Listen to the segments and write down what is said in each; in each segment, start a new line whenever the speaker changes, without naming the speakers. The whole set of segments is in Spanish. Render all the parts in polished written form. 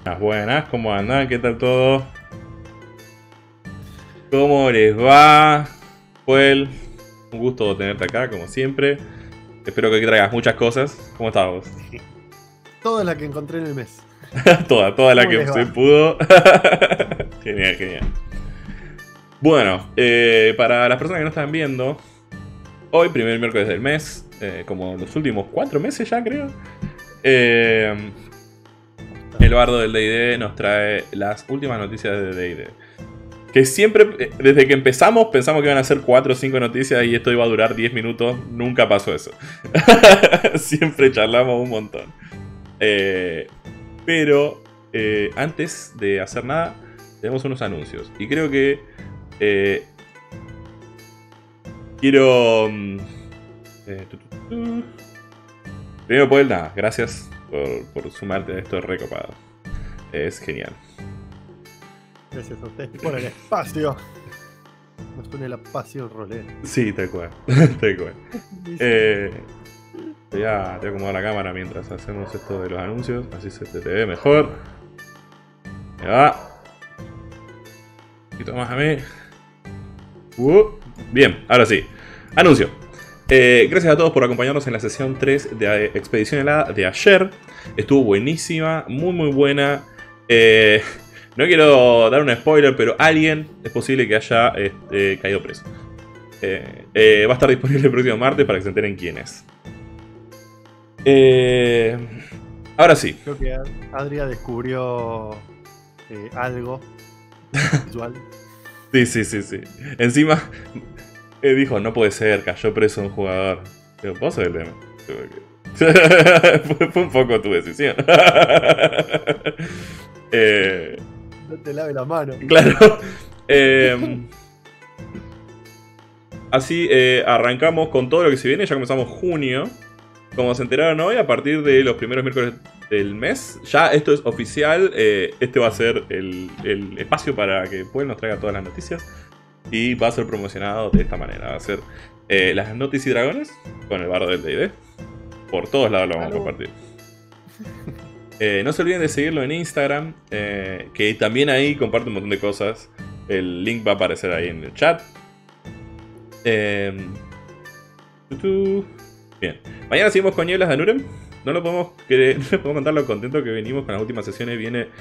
Buenas, ¿cómo andan? ¿Qué tal todo? ¿Cómo les va? Joel, un gusto tenerte acá, como siempre. Espero que traigas muchas cosas. ¿Cómo estás vos?
Toda la que encontré en el mes.
Toda la
¿Cómo
que
les
se
va?
pudo. Genial, genial. Bueno, para las personas que no están viendo, hoy, primer miércoles del mes, como los últimos 4 meses ya creo, el bardo del D&D nos trae las últimas noticias de D&D. Que siempre, desde que empezamos, pensamos que iban a ser 4 o 5 noticias y esto iba a durar 10 minutos. Nunca pasó eso. Siempre charlamos un montón. Pero antes de hacer nada, tenemos unos anuncios. Y creo que quiero... Primero, Paul, nada, gracias por sumarte a esto recopado. Es genial.
Gracias a ustedes por el espacio. Nos une la pasión rolera.
Sí, tal cual. Tal cual. Te voy a acomodar la cámara mientras hacemos esto de los anuncios. Así se te ve mejor. Me va. Un poquito más a mí. Bien, ahora sí. Anuncio. Gracias a todos por acompañarnos en la sesión 3 de Expedición Helada de ayer. Estuvo buenísima, muy muy buena. No quiero dar un spoiler, pero alguien es posible que haya caído preso. Va a estar disponible el próximo martes para que se enteren quién es. Ahora sí.
Creo que Adria descubrió algo visual.
Sí. Encima dijo, no puede ser, cayó preso un jugador. Pero vos sos el tema. Fue un poco tu decisión.
No te lave la mano.
Claro. Así arrancamos con todo lo que se viene. Ya comenzamos junio. Como se enteraron hoy, a partir de los primeros miércoles del mes, ya esto es oficial. Este va a ser el espacio para que Puel nos traiga todas las noticias. Y va a ser promocionado de esta manera. Va a ser las noticias y dragones con el bardo del D&D. Por todos lados lo vamos a compartir. No se olviden de seguirlo en Instagram, que también ahí comparte un montón de cosas. El link va a aparecer ahí en el chat. Bien. Mañana seguimos con Nieblas de Nurem. No lo podemos contar lo contento que venimos con las últimas sesiones.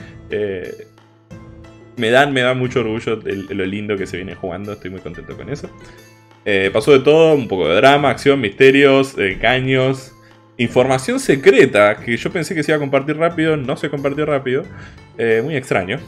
Me dan mucho orgullo lo lindo que se viene jugando. Estoy muy contento con eso. Pasó de todo, un poco de drama, acción, misterios, engaños, información secreta, que yo pensé que se iba a compartir rápido, no se compartió rápido. Muy extraño.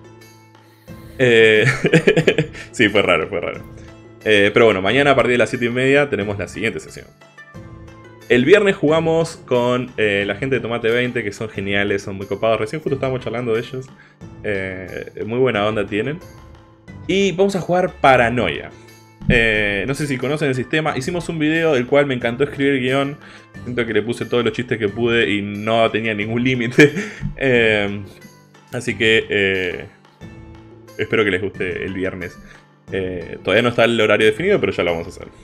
Sí, fue raro. Pero bueno, mañana a partir de las 7:30 tenemos la siguiente sesión. El viernes jugamos con la gente de Tomate 20, que son geniales, son muy copados. Recién justo estábamos charlando de ellos. Muy buena onda tienen. Y vamos a jugar Paranoia. No sé si conocen el sistema. Hicimos un video del cual me encantó escribir el guión. Siento que le puse todos los chistes que pude y no tenía ningún límite. Así que espero que les guste el viernes. Todavía no está el horario definido, pero ya lo vamos a hacer.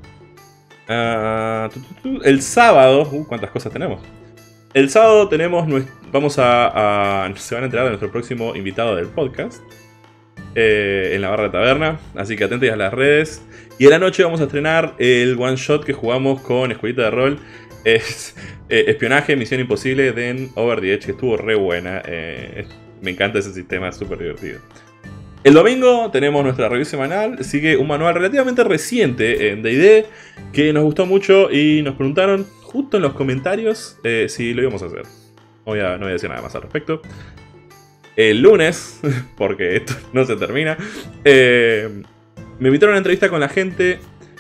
El sábado, cuántas cosas tenemos. El sábado tenemos, se van a enterar de nuestro próximo invitado del podcast en la barra de taberna, así que atentos a las redes. Y en la noche vamos a estrenar el one shot que jugamos con Escuelita de Rol. Es espionaje, misión imposible de Over the Edge, que estuvo re buena. Me encanta ese sistema, es súper divertido. El domingo tenemos nuestra review semanal. Sigue un manual relativamente reciente en D&D que nos gustó mucho y nos preguntaron justo en los comentarios si lo íbamos a hacer. No voy a decir nada más al respecto. El lunes, porque esto no se termina, me invitaron a una entrevista con la gente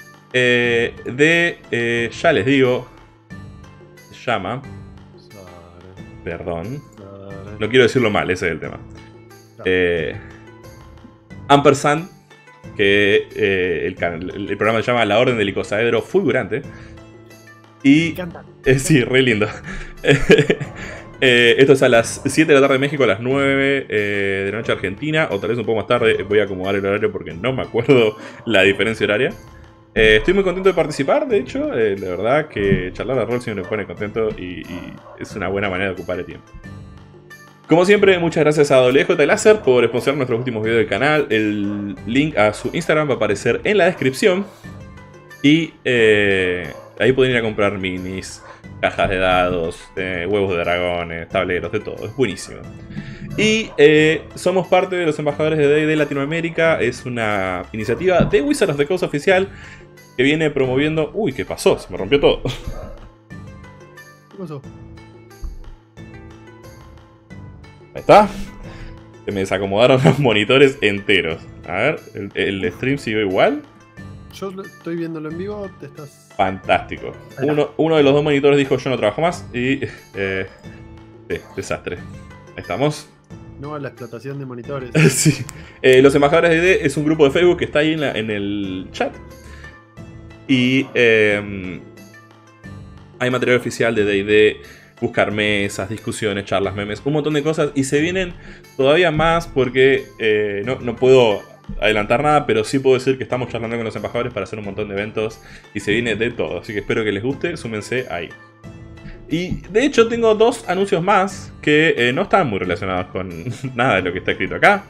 ya les digo, se llama... Perdón, no quiero decirlo mal, ese es el tema. Ampersand, que el programa se llama La Orden del Icosaedro Fulgurante. Y sí, re lindo. Esto es a las 7 de la tarde de México, a las 9 de la noche Argentina, o tal vez un poco más tarde. Voy a acomodar el horario porque no me acuerdo la diferencia horaria. Estoy muy contento de participar, de hecho. De verdad que charlar de rol siempre me pone contento y es una buena manera de ocupar el tiempo. Como siempre, muchas gracias a WJ Láser por sponsorar nuestros últimos videos del canal. El link a su Instagram va a aparecer en la descripción. Y ahí pueden ir a comprar minis, cajas de dados, huevos de dragones, tableros, de todo. Es buenísimo. Y somos parte de los embajadores de D&D Latinoamérica. Es una iniciativa de Wizards of the Coast oficial que viene promoviendo... Uy, ¿qué pasó? Se me rompió todo.
¿Qué pasó?
Ahí está. Se me desacomodaron los monitores enteros. A ver, el stream siguió igual.
Yo estoy viéndolo en vivo, te estás...
Fantástico. Uno de los dos monitores dijo yo no trabajo más y... desastre. Ahí estamos.
No, la explotación de monitores.
Sí. Los embajadores de D&D es un grupo de Facebook que está ahí en el chat. Y hay material oficial de D&D, buscar mesas, discusiones, charlas, memes, un montón de cosas. Y se vienen todavía más porque no puedo adelantar nada, pero sí puedo decir que estamos charlando con los embajadores para hacer un montón de eventos. Y se viene de todo, así que espero que les guste, súmense ahí. Y de hecho tengo dos anuncios más que no están muy relacionados con nada de lo que está escrito acá.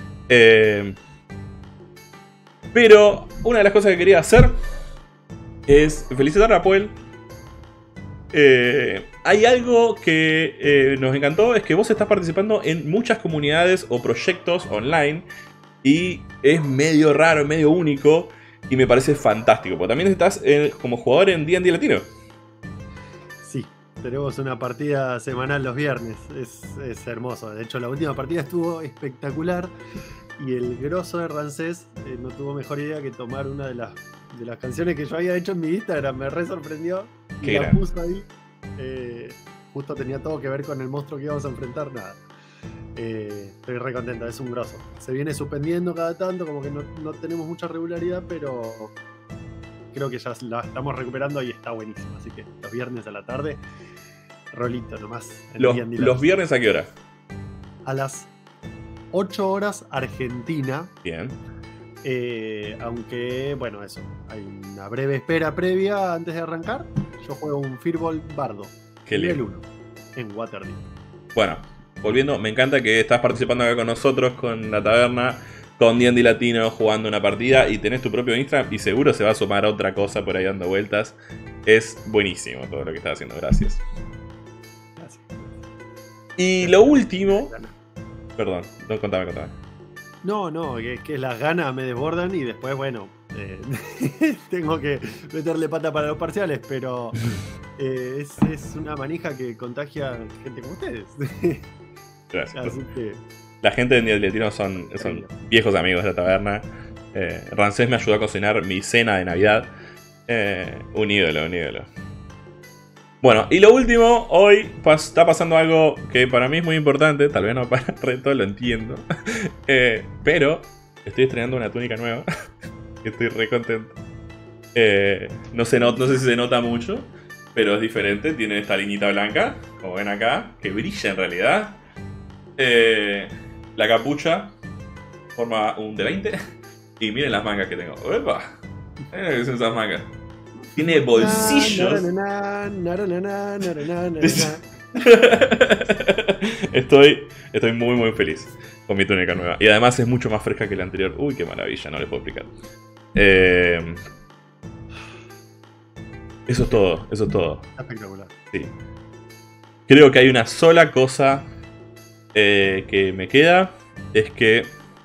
Pero una de las cosas que quería hacer es felicitar a Puel. Hay algo que nos encantó, es que vos estás participando en muchas comunidades o proyectos online. Y es medio raro, medio único. Y me parece fantástico, porque también estás como jugador en D&D Latino.
Sí, tenemos una partida semanal los viernes. Es hermoso. De hecho, la última partida estuvo espectacular. Y el grosso de Rancés no tuvo mejor idea que tomar una de las canciones que yo había hecho en mi Instagram. Me re sorprendió. Y la puso ahí. Justo tenía todo que ver con el monstruo que íbamos a enfrentar. Nada. Estoy re contento, es un grosso. Se viene suspendiendo cada tanto, como que no tenemos mucha regularidad, pero creo que ya la estamos recuperando y está buenísimo. Así que los viernes a la tarde, rolito nomás.
¿Los viernes a qué hora?
A las 8 horas Argentina.
Bien.
Aunque, bueno, eso. Hay una breve espera previa antes de arrancar. Yo juego un Firbolg Bardo. Nivel 1 en Waterdeep.
Bueno, volviendo, me encanta que estás participando acá con nosotros, con la taberna, con D&D Latino, jugando una partida y tenés tu propio Instagram y seguro se va a sumar otra cosa por ahí dando vueltas. Es buenísimo todo lo que estás haciendo, gracias.
Gracias.
Y lo último... Perdón, contame.
No, que las ganas me desbordan y después, bueno, tengo que meterle pata para los parciales, pero es una manija que contagia gente como ustedes.
Gracias.
Así que...
La gente de D&D Latino son viejos amigos de la taberna. Rancés me ayudó a cocinar mi cena de Navidad. Un ídolo. Bueno, y lo último, hoy está pasando algo que para mí es muy importante. Tal vez no para el resto, lo entiendo. Pero estoy estrenando una túnica nueva. Estoy re contento. No sé si se nota mucho, pero es diferente. Tiene esta liñita blanca, como ven acá, que brilla en realidad. La capucha forma un D20. Y miren las mangas que tengo. ¡Epa! Miren lo que son esas mangas. Tiene bolsillos. Estoy muy muy feliz con mi túnica nueva. Y además es mucho más fresca que la anterior. Uy, qué maravilla, no les puedo explicar. Eso es todo.
Espectacular.
Sí. Creo que hay una sola cosa que me queda. Es que...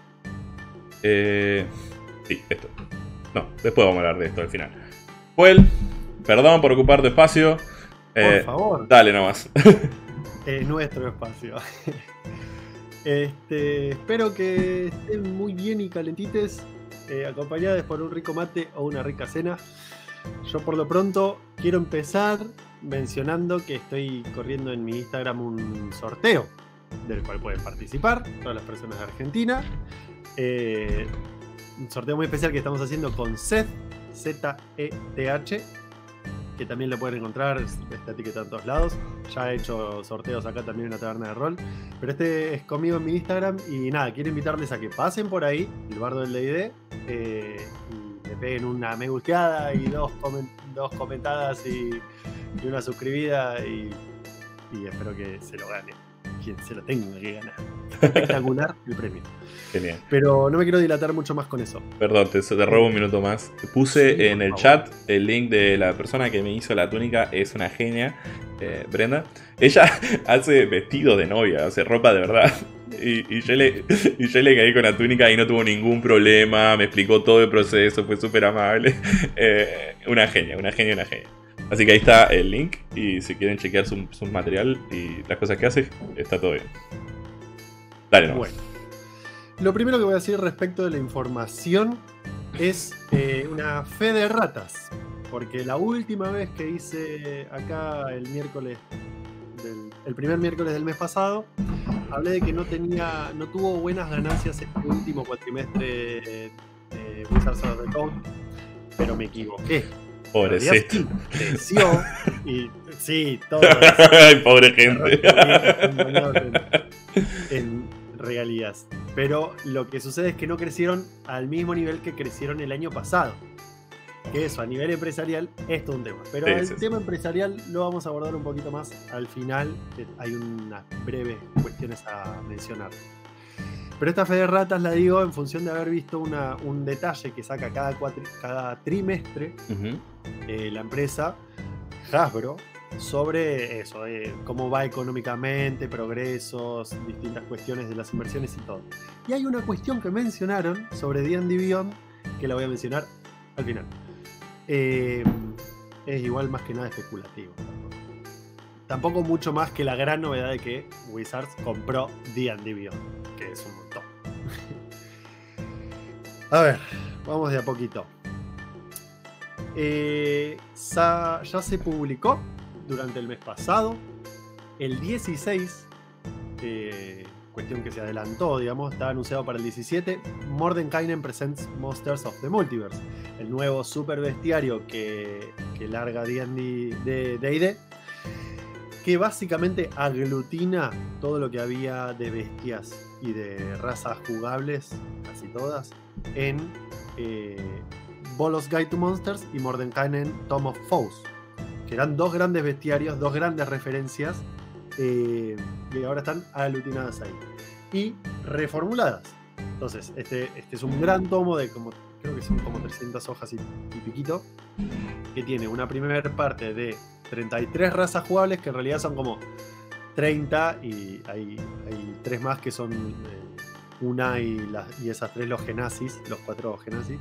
sí, esto. No, después vamos a hablar de esto al final. Well, perdón por ocupar tu espacio.
Por favor.
Dale nomás.
Es nuestro espacio. Espero que estén muy bien y calentites, acompañados por un rico mate o una rica cena. Yo por lo pronto quiero empezar mencionando que estoy corriendo en mi Instagram un sorteo del cual pueden participar todas las personas de Argentina. Un sorteo muy especial que estamos haciendo con Zeth, Z-E-T-H, que también lo pueden encontrar, está etiquetado en todos lados. Ya he hecho sorteos acá también en la taberna de rol, pero este es conmigo en mi Instagram. Y nada, quiero invitarles a que pasen por ahí, el bardo del D&D, y le peguen una me gusteada y dos comentadas y una suscribida, y espero que se lo ganen. quien se lo tenga que ganar. Espectacular el premio.
Genial.
Pero no me quiero dilatar mucho más con eso.
Perdón, te robo un minuto más. Puse
Sí,
en el chat el link de la persona que me hizo la túnica. Es una genia, Brenda. Ella hace vestidos de novia, hace ropa de verdad. Y yo le caí con la túnica y no tuvo ningún problema. Me explicó todo el proceso, fue súper amable. Una genia. Así que ahí está el link. Y si quieren chequear su material y las cosas que hace, está todo bien. Dale nomás.
Bueno, lo primero que voy a decir respecto de la información es una fe de ratas. Porque la última vez que hice acá el primer miércoles del mes pasado, hablé de que no tuvo buenas ganancias en el último cuatrimestre de Wizards of the Coast, pero me equivoqué.
Pobrecito.
Sí, creció y sí, todo
Ay, pobre gente.
en regalías. Pero lo que sucede es que no crecieron al mismo nivel que crecieron el año pasado. Que eso, a nivel empresarial, es todo un tema. Pero
Sí,
el
sí.
tema empresarial lo vamos a abordar un poquito más al final, que hay unas breves cuestiones a mencionar. Pero esta fe de ratas la digo en función de haber visto un detalle que saca cada trimestre
Ujú.
la empresa Hasbro sobre eso, cómo va económicamente, progresos, distintas cuestiones de las inversiones y todo. Y hay una cuestión que mencionaron sobre D&D Beyond que la voy a mencionar al final. Es igual más que nada especulativo. Tampoco mucho más que la gran novedad de que Wizards compró D&D Beyond, que es un montón. A ver, vamos de a poquito. Ya se publicó durante el mes pasado, el 16, cuestión que se adelantó, digamos, estaba anunciado para el 17, Mordenkainen Presents Monsters of the Multiverse, el nuevo super bestiario que larga D&D, que básicamente aglutina todo lo que había de bestias y de razas jugables, casi todas, en Bolos Guide to Monsters y Mordenkainen Tome of Foes, que eran dos grandes bestiarios, dos grandes referencias, y ahora están aglutinadas ahí y reformuladas. Entonces, este es un gran tomo de creo que son como 300 hojas y piquito, que tiene una primera parte de 33 razas jugables, que en realidad son como 30, y hay 3 más que son una y esas 3 los Genasis, los 4 Genasis.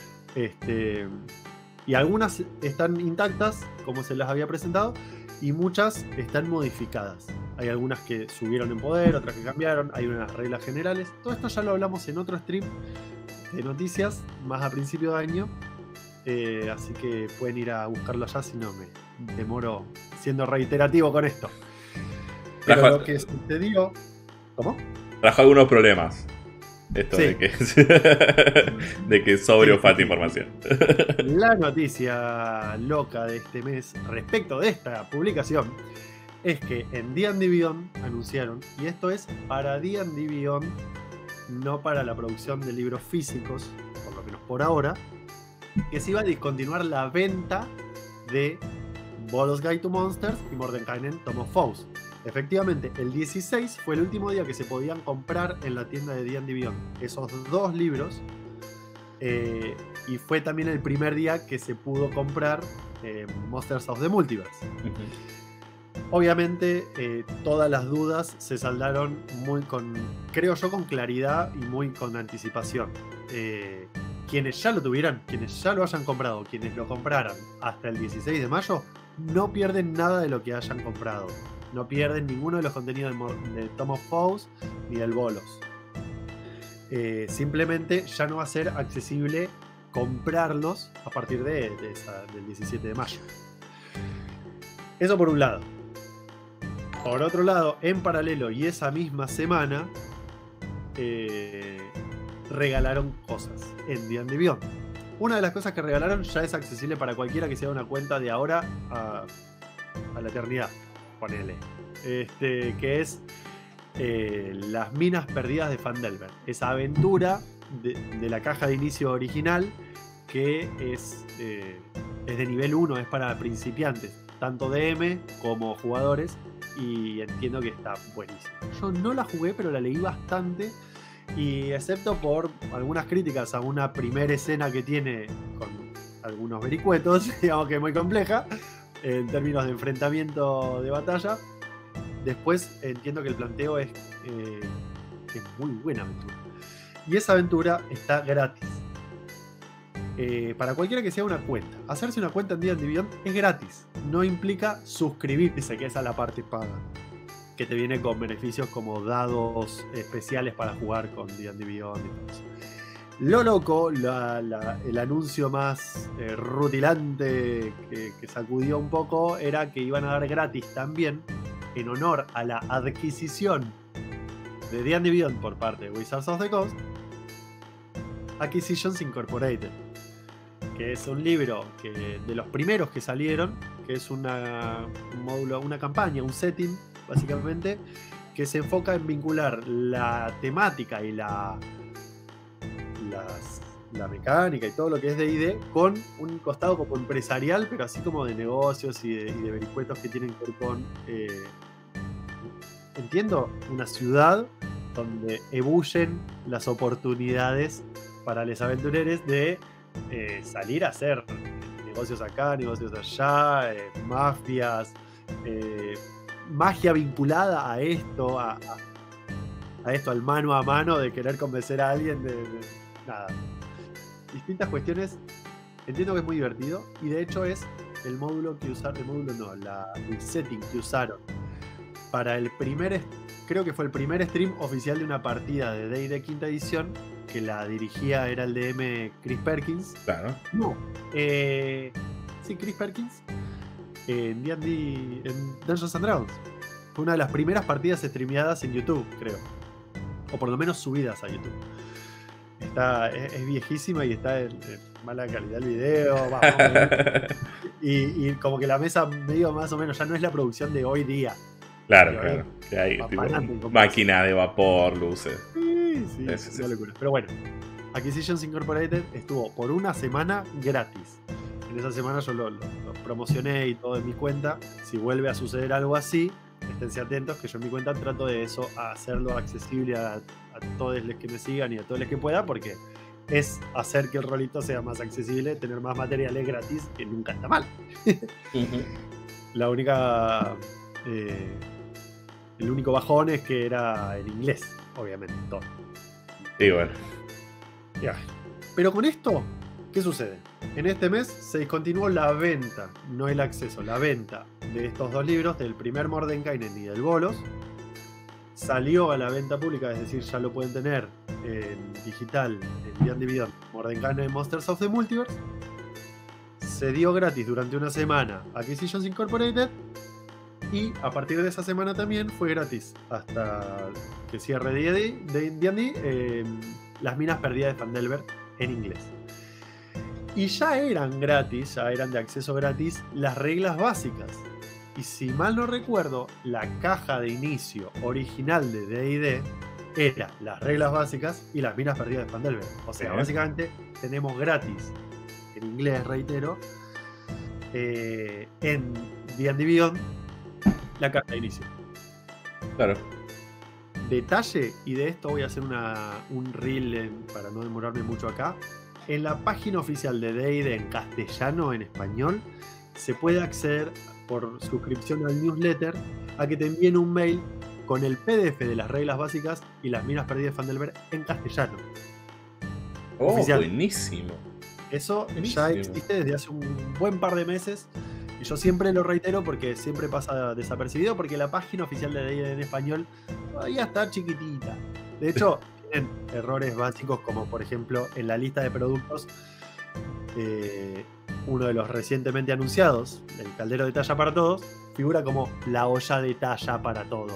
Y algunas están intactas, como se las había presentado, y muchas están modificadas. Hay algunas que subieron en poder, otras que cambiaron, hay unas reglas generales. Todo esto ya lo hablamos en otro stream de noticias, más a principio de año. Así que pueden ir a buscarlo allá, si no me demoro siendo reiterativo con esto. Pero lo que sucedió... ¿Cómo?
Trajo algunos problemas. Esto
Sí.
de que sobre o falta información.
La noticia loca de este mes respecto de esta publicación es que en D&D Beyond anunciaron, y esto es para D&D Beyond, no para la producción de libros físicos, por lo menos por ahora, que se iba a discontinuar la venta de Bolos Guide to Monsters y Mordenkainen Tome of Foes. Efectivamente, el 16 fue el último día que se podían comprar en la tienda de D&D Beyond esos dos libros, y fue también el primer día que se pudo comprar Monsters of the Multiverse. Obviamente, todas las dudas se saldaron creo yo, con claridad y muy con anticipación. Quienes ya lo tuvieran, quienes ya lo hayan comprado, quienes lo compraran hasta el 16 de mayo, no pierden nada de lo que hayan comprado. No pierden ninguno de los contenidos de Tome of Foes ni del Bolos. Simplemente ya no va a ser accesible comprarlos a partir del 17 de mayo. Eso por un lado. Por otro lado, en paralelo y esa misma semana, regalaron cosas en D&D Beyond. Una de las cosas que regalaron ya es accesible para cualquiera que se haga una cuenta de ahora a la eternidad. Ponele. Que es Las Minas Perdidas de Phandelver. Esa aventura de la caja de inicio original, que es de nivel 1, es para principiantes, tanto DM como jugadores, y entiendo que está buenísimo. Yo no la jugué, pero la leí bastante. Y excepto por algunas críticas a una primera escena que tiene con algunos vericuetos, digamos que es muy compleja en términos de enfrentamiento de batalla, después entiendo que el planteo es muy buena aventura. Y esa aventura está gratis. Para cualquiera que sea una cuenta. Hacerse una cuenta en D&D Beyond es gratis. No implica suscribirse, que esa es la parte paga, que te viene con beneficios como dados especiales para jugar con D&D Beyond y todo eso. Lo loco, el anuncio más rutilante que sacudió un poco era que iban a dar gratis también, en honor a la adquisición de D&D Beyond por parte de Wizards of the Coast, Acquisitions Incorporated, que es un libro de los primeros que salieron, que es un módulo, una campaña, un setting, básicamente, que se enfoca en vincular la temática y la mecánica y todo lo que es D&D con un costado como empresarial, pero así como de negocios y de vericuetos que tienen que ver con, entiendo, una ciudad donde ebullen las oportunidades para los aventureros de salir a hacer negocios acá, negocios allá, mafias, magia vinculada a esto, a esto, al mano a mano de querer convencer a alguien de nada. Distintas cuestiones. Entiendo que es muy divertido y de hecho es el módulo que usaron, el setting que usaron para el primer, creo que fue el primer stream oficial de una partida de D&D quinta edición, que la dirigía, era el DM Chris Perkins.
Claro.
No. Sí, Chris Perkins. En D&D, en Dungeons and Dragons. Fue una de las primeras partidas streameadas en YouTube, creo. O por lo menos subidas a YouTube. Es viejísima y está en mala calidad el video. y como que la mesa medio más o menos ya no es la producción de hoy día.
Claro. Que hay tipo, máquina de vapor, luces.
Sí, es una locura. Pero bueno, Acquisitions Incorporated estuvo por una semana gratis. En esa semana yo lo promocioné y todo en mi cuenta. Si vuelve a suceder algo así, esténse atentos que yo en mi cuenta trato de eso, a hacerlo accesible a todos los que me sigan y a todos los que pueda, porque es hacer que el rolito sea más accesible, tener más materiales gratis, que nunca está mal. La única... el único bajón es que era en inglés, obviamente, todo.
Sí, bueno.
Ya. Pero con esto, ¿qué sucede? En este mes se discontinuó la venta, no el acceso, la venta de estos dos libros, del primer Mordenkainen y del Bolos. Salió a la venta pública, es decir, ya lo pueden tener en digital, en D&D Beyond, Mordenkainen Monsters of the Multiverse. Se dio gratis durante una semana Acquisitions Incorporated. Y a partir de esa semana también fue gratis hasta que cierre D&D Las Minas Perdidas de Phandelver en inglés. Y ya eran gratis, ya eran de acceso gratis las reglas básicas. Y si mal no recuerdo, la caja de inicio original de D&D era las reglas básicas y Las Minas Perdidas de Phandelver. O sea, básicamente tenemos gratis, en inglés reitero, en D&D Beyond, la carta de inicio.
Claro.
Detalle, y de esto voy a hacer un reel para no demorarme mucho acá. En la página oficial de D&D en castellano, en español, se puede acceder por suscripción al newsletter a que te envíen un mail con el PDF de las reglas básicas y Las Minas Perdidas de Phandelver en castellano.
Oh,
oficial.
Buenísimo.
Eso ya existe desde hace un buen par de meses. Y yo siempre lo reitero porque siempre pasa desapercibido, porque la página oficial de D&D en español todavía está chiquitita. De hecho, tienen errores básicos como, por ejemplo, en la lista de productos, uno de los recientemente anunciados, el caldero de talla para todos, figura como la olla de talla para todo.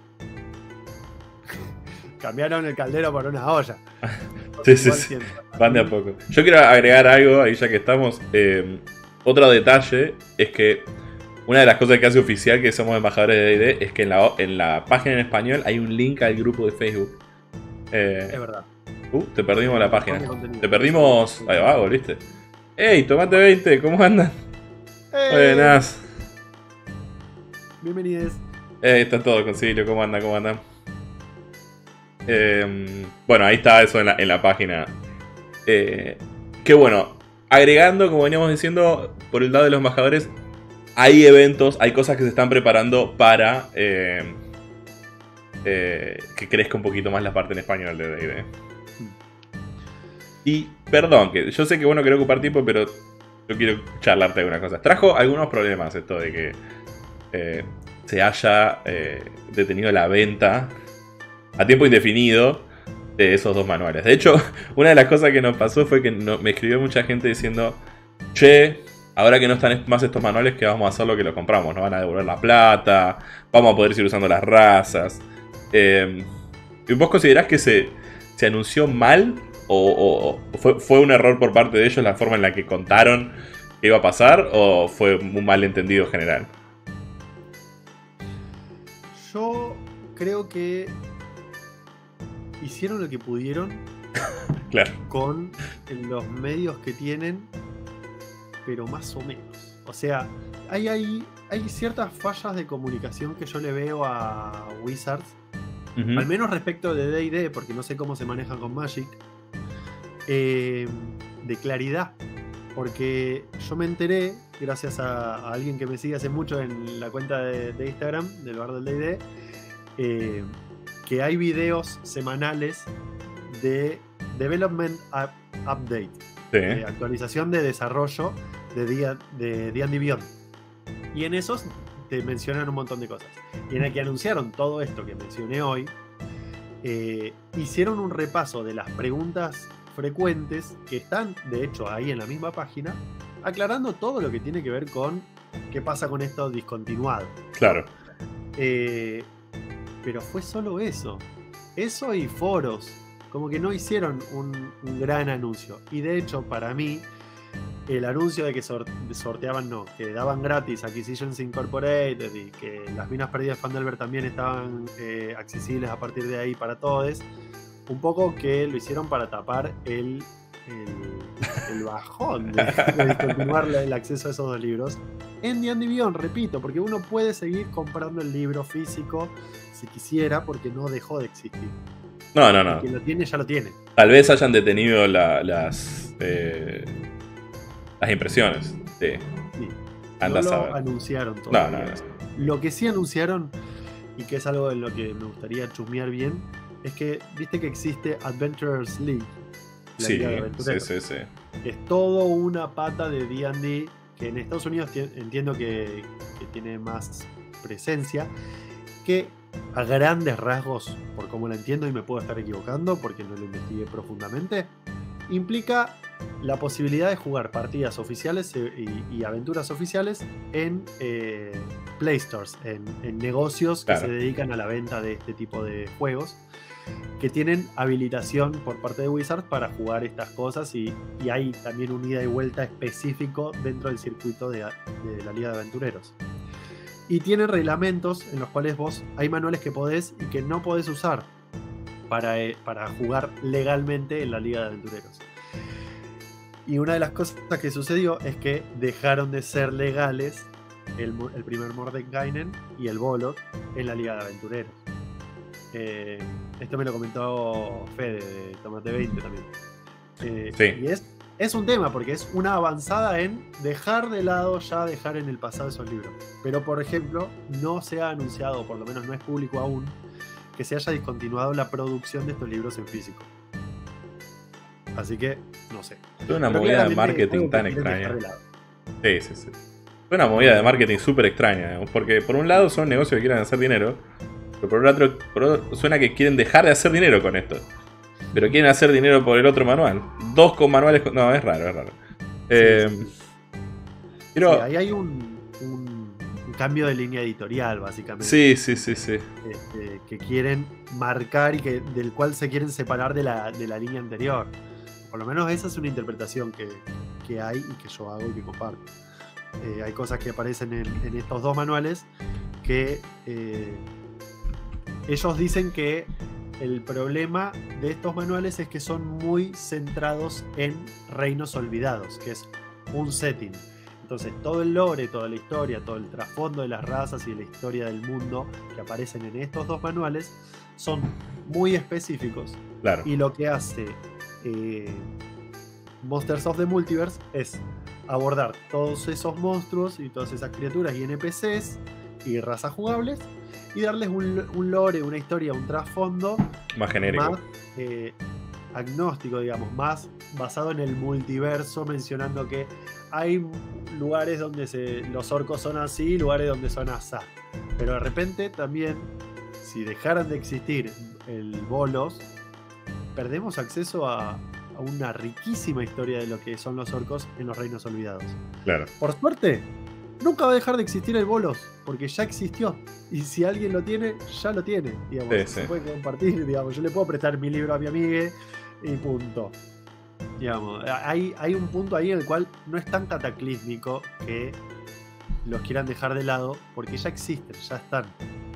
Cambiaron el caldero por una olla.
Sí. Van de a poco. Yo quiero agregar algo ahí ya que estamos. Otro detalle es que una de las cosas que hace oficial que somos embajadores de D&D es que en la página en español hay un link al grupo de Facebook.
Es verdad.
Te perdimos la página. Te perdimos... Ahí va, volviste. ¡Ey, Tomate 20! ¿Cómo andan? Buenas.
Bienvenidos.
Está todo, Concilio, ¿cómo anda? ¿Cómo anda? Bueno, ahí está eso en la página. Que bueno, agregando, como veníamos diciendo, por el lado de los embajadores, hay eventos, hay cosas que se están preparando para que crezca un poquito más la parte en español de D&D. Y perdón, que yo sé que vos no querés ocupar tiempo, pero yo quiero charlarte de algunas cosas. Trajo algunos problemas esto de que se haya detenido la venta a tiempo indefinido de esos dos manuales. De hecho, una de las cosas que nos pasó fue que me escribió mucha gente diciendo: che, ahora que no están más estos manuales, ¿qué vamos a hacer lo que lo compramos? ¿Nos van a devolver la plata? ¿Vamos a poder seguir usando las razas? ¿Vos considerás que se anunció mal? ¿O fue un error por parte de ellos la forma en la que contaron que iba a pasar? ¿O fue un malentendido general?
Yo creo que hicieron lo que pudieron
Claro.
con los medios que tienen, pero más o menos. O sea, hay ciertas fallas de comunicación que yo le veo a Wizards, al menos respecto de D&D, porque no sé cómo se manejan con Magic, de claridad. Porque yo me enteré, gracias a alguien que me sigue hace mucho en la cuenta de Instagram, del bar del D&D, que hay videos semanales de Development Update, actualización de desarrollo de D&D Beyond. Y en esos te mencionan un montón de cosas. Y en el que anunciaron todo esto que mencioné hoy, hicieron un repaso de las preguntas frecuentes que están, de hecho, ahí en la misma página, aclarando todo lo que tiene que ver con qué pasa con esto discontinuado.
Claro.
Pero fue solo eso. Eso y foros. Como que no hicieron un gran anuncio. Y de hecho, para mí, el anuncio de que sorteaban, no, que daban gratis Acquisitions Incorporated y que las minas perdidas de Phandelver también estaban accesibles a partir de ahí para todos, un poco que lo hicieron para tapar el bajón de discontinuar el acceso a esos dos libros en D&D Beyond, repito, porque uno puede seguir comprando el libro físico si quisiera, porque no dejó de existir.
No.
Quien lo tiene ya lo tiene.
Tal vez hayan detenido las impresiones. Sí.
No lo anunciaron todavía.
No.
Lo que sí anunciaron, y que es algo en lo que me gustaría chusmear bien, es que viste que existe Adventurers League.
Sí.
Es todo una pata de D&D que en Estados Unidos entiendo que tiene más presencia, que a grandes rasgos, por como la entiendo y me puedo estar equivocando porque no lo investigué profundamente, implica la posibilidad de jugar partidas oficiales y aventuras oficiales en Play Stores, en negocios que se dedican a la venta de este tipo de juegos, que tienen habilitación por parte de Wizards para jugar estas cosas, y hay también un ida y vuelta específico dentro del circuito de la Liga de Aventureros. Y tienen reglamentos en los cuales hay manuales que podés y que no podés usar para jugar legalmente en la Liga de Aventureros. Y una de las cosas que sucedió es que dejaron de ser legales el primer Mordenkainen y el Bolor en la Liga de Aventureros. Esto me lo comentó Fede de Tomate 20 también. Y es un tema, porque es una avanzada en dejar de lado, ya dejar en el pasado esos libros. Pero, por ejemplo, no se ha anunciado, o por lo menos no es público aún, que se haya discontinuado la producción de estos libros en físico. Así que, no sé.
Es una movida de marketing tan extraña. Sí. Es una movida de marketing súper extraña, porque por un lado son negocios que quieren hacer dinero, pero por otro suena que quieren dejar de hacer dinero con esto. Pero quieren hacer dinero por el otro manual. Dos con manuales. No, es raro.
Pero ahí hay un cambio de línea editorial, básicamente.
Sí.
Que quieren marcar y del cual se quieren separar de la línea anterior. Por lo menos esa es una interpretación que hay y que yo hago y que comparto. Hay cosas que aparecen en estos dos manuales que ellos dicen que el problema de estos manuales es que son muy centrados en Reinos Olvidados, que es un setting Entonces todo el lore, toda la historia, todo el trasfondo de las razas y la historia del mundo que aparecen en estos dos manuales son muy específicos.
Claro.
Y lo que hace Monsters of the Multiverse es abordar todos esos monstruos y todas esas criaturas y NPCs y razas jugables y darles un lore, una historia, un trasfondo
Más genérico.
más agnóstico, digamos, más basado en el multiverso, mencionando que hay lugares donde los orcos son así, lugares donde son asá. Pero de repente también, si dejaran de existir el bolos, perdemos acceso a una riquísima historia de lo que son los orcos en los Reinos Olvidados.
Claro.
Por suerte, nunca va a dejar de existir el bolos, porque ya existió. Y si alguien lo tiene, ya lo tiene. Digamos,
Sí,
se
sí.
puede compartir, digamos. Yo le puedo prestar mi libro a mi amiga y punto. Digamos, hay un punto ahí en el cual no es tan cataclísmico que los quieran dejar de lado, porque ya existen, ya están.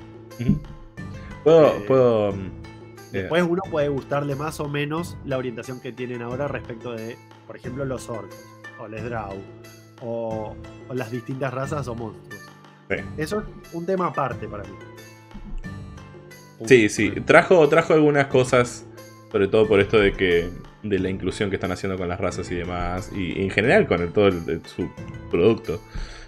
Puedo
Después uno puede gustarle más o menos la orientación que tienen ahora respecto de, por ejemplo, los orcos, o les Drow, o las distintas razas o monstruos.
Sí.
Eso es un tema aparte para mí.
Sí. Trajo algunas cosas, sobre todo por esto de la inclusión que están haciendo con las razas y demás, y en general con todo su producto.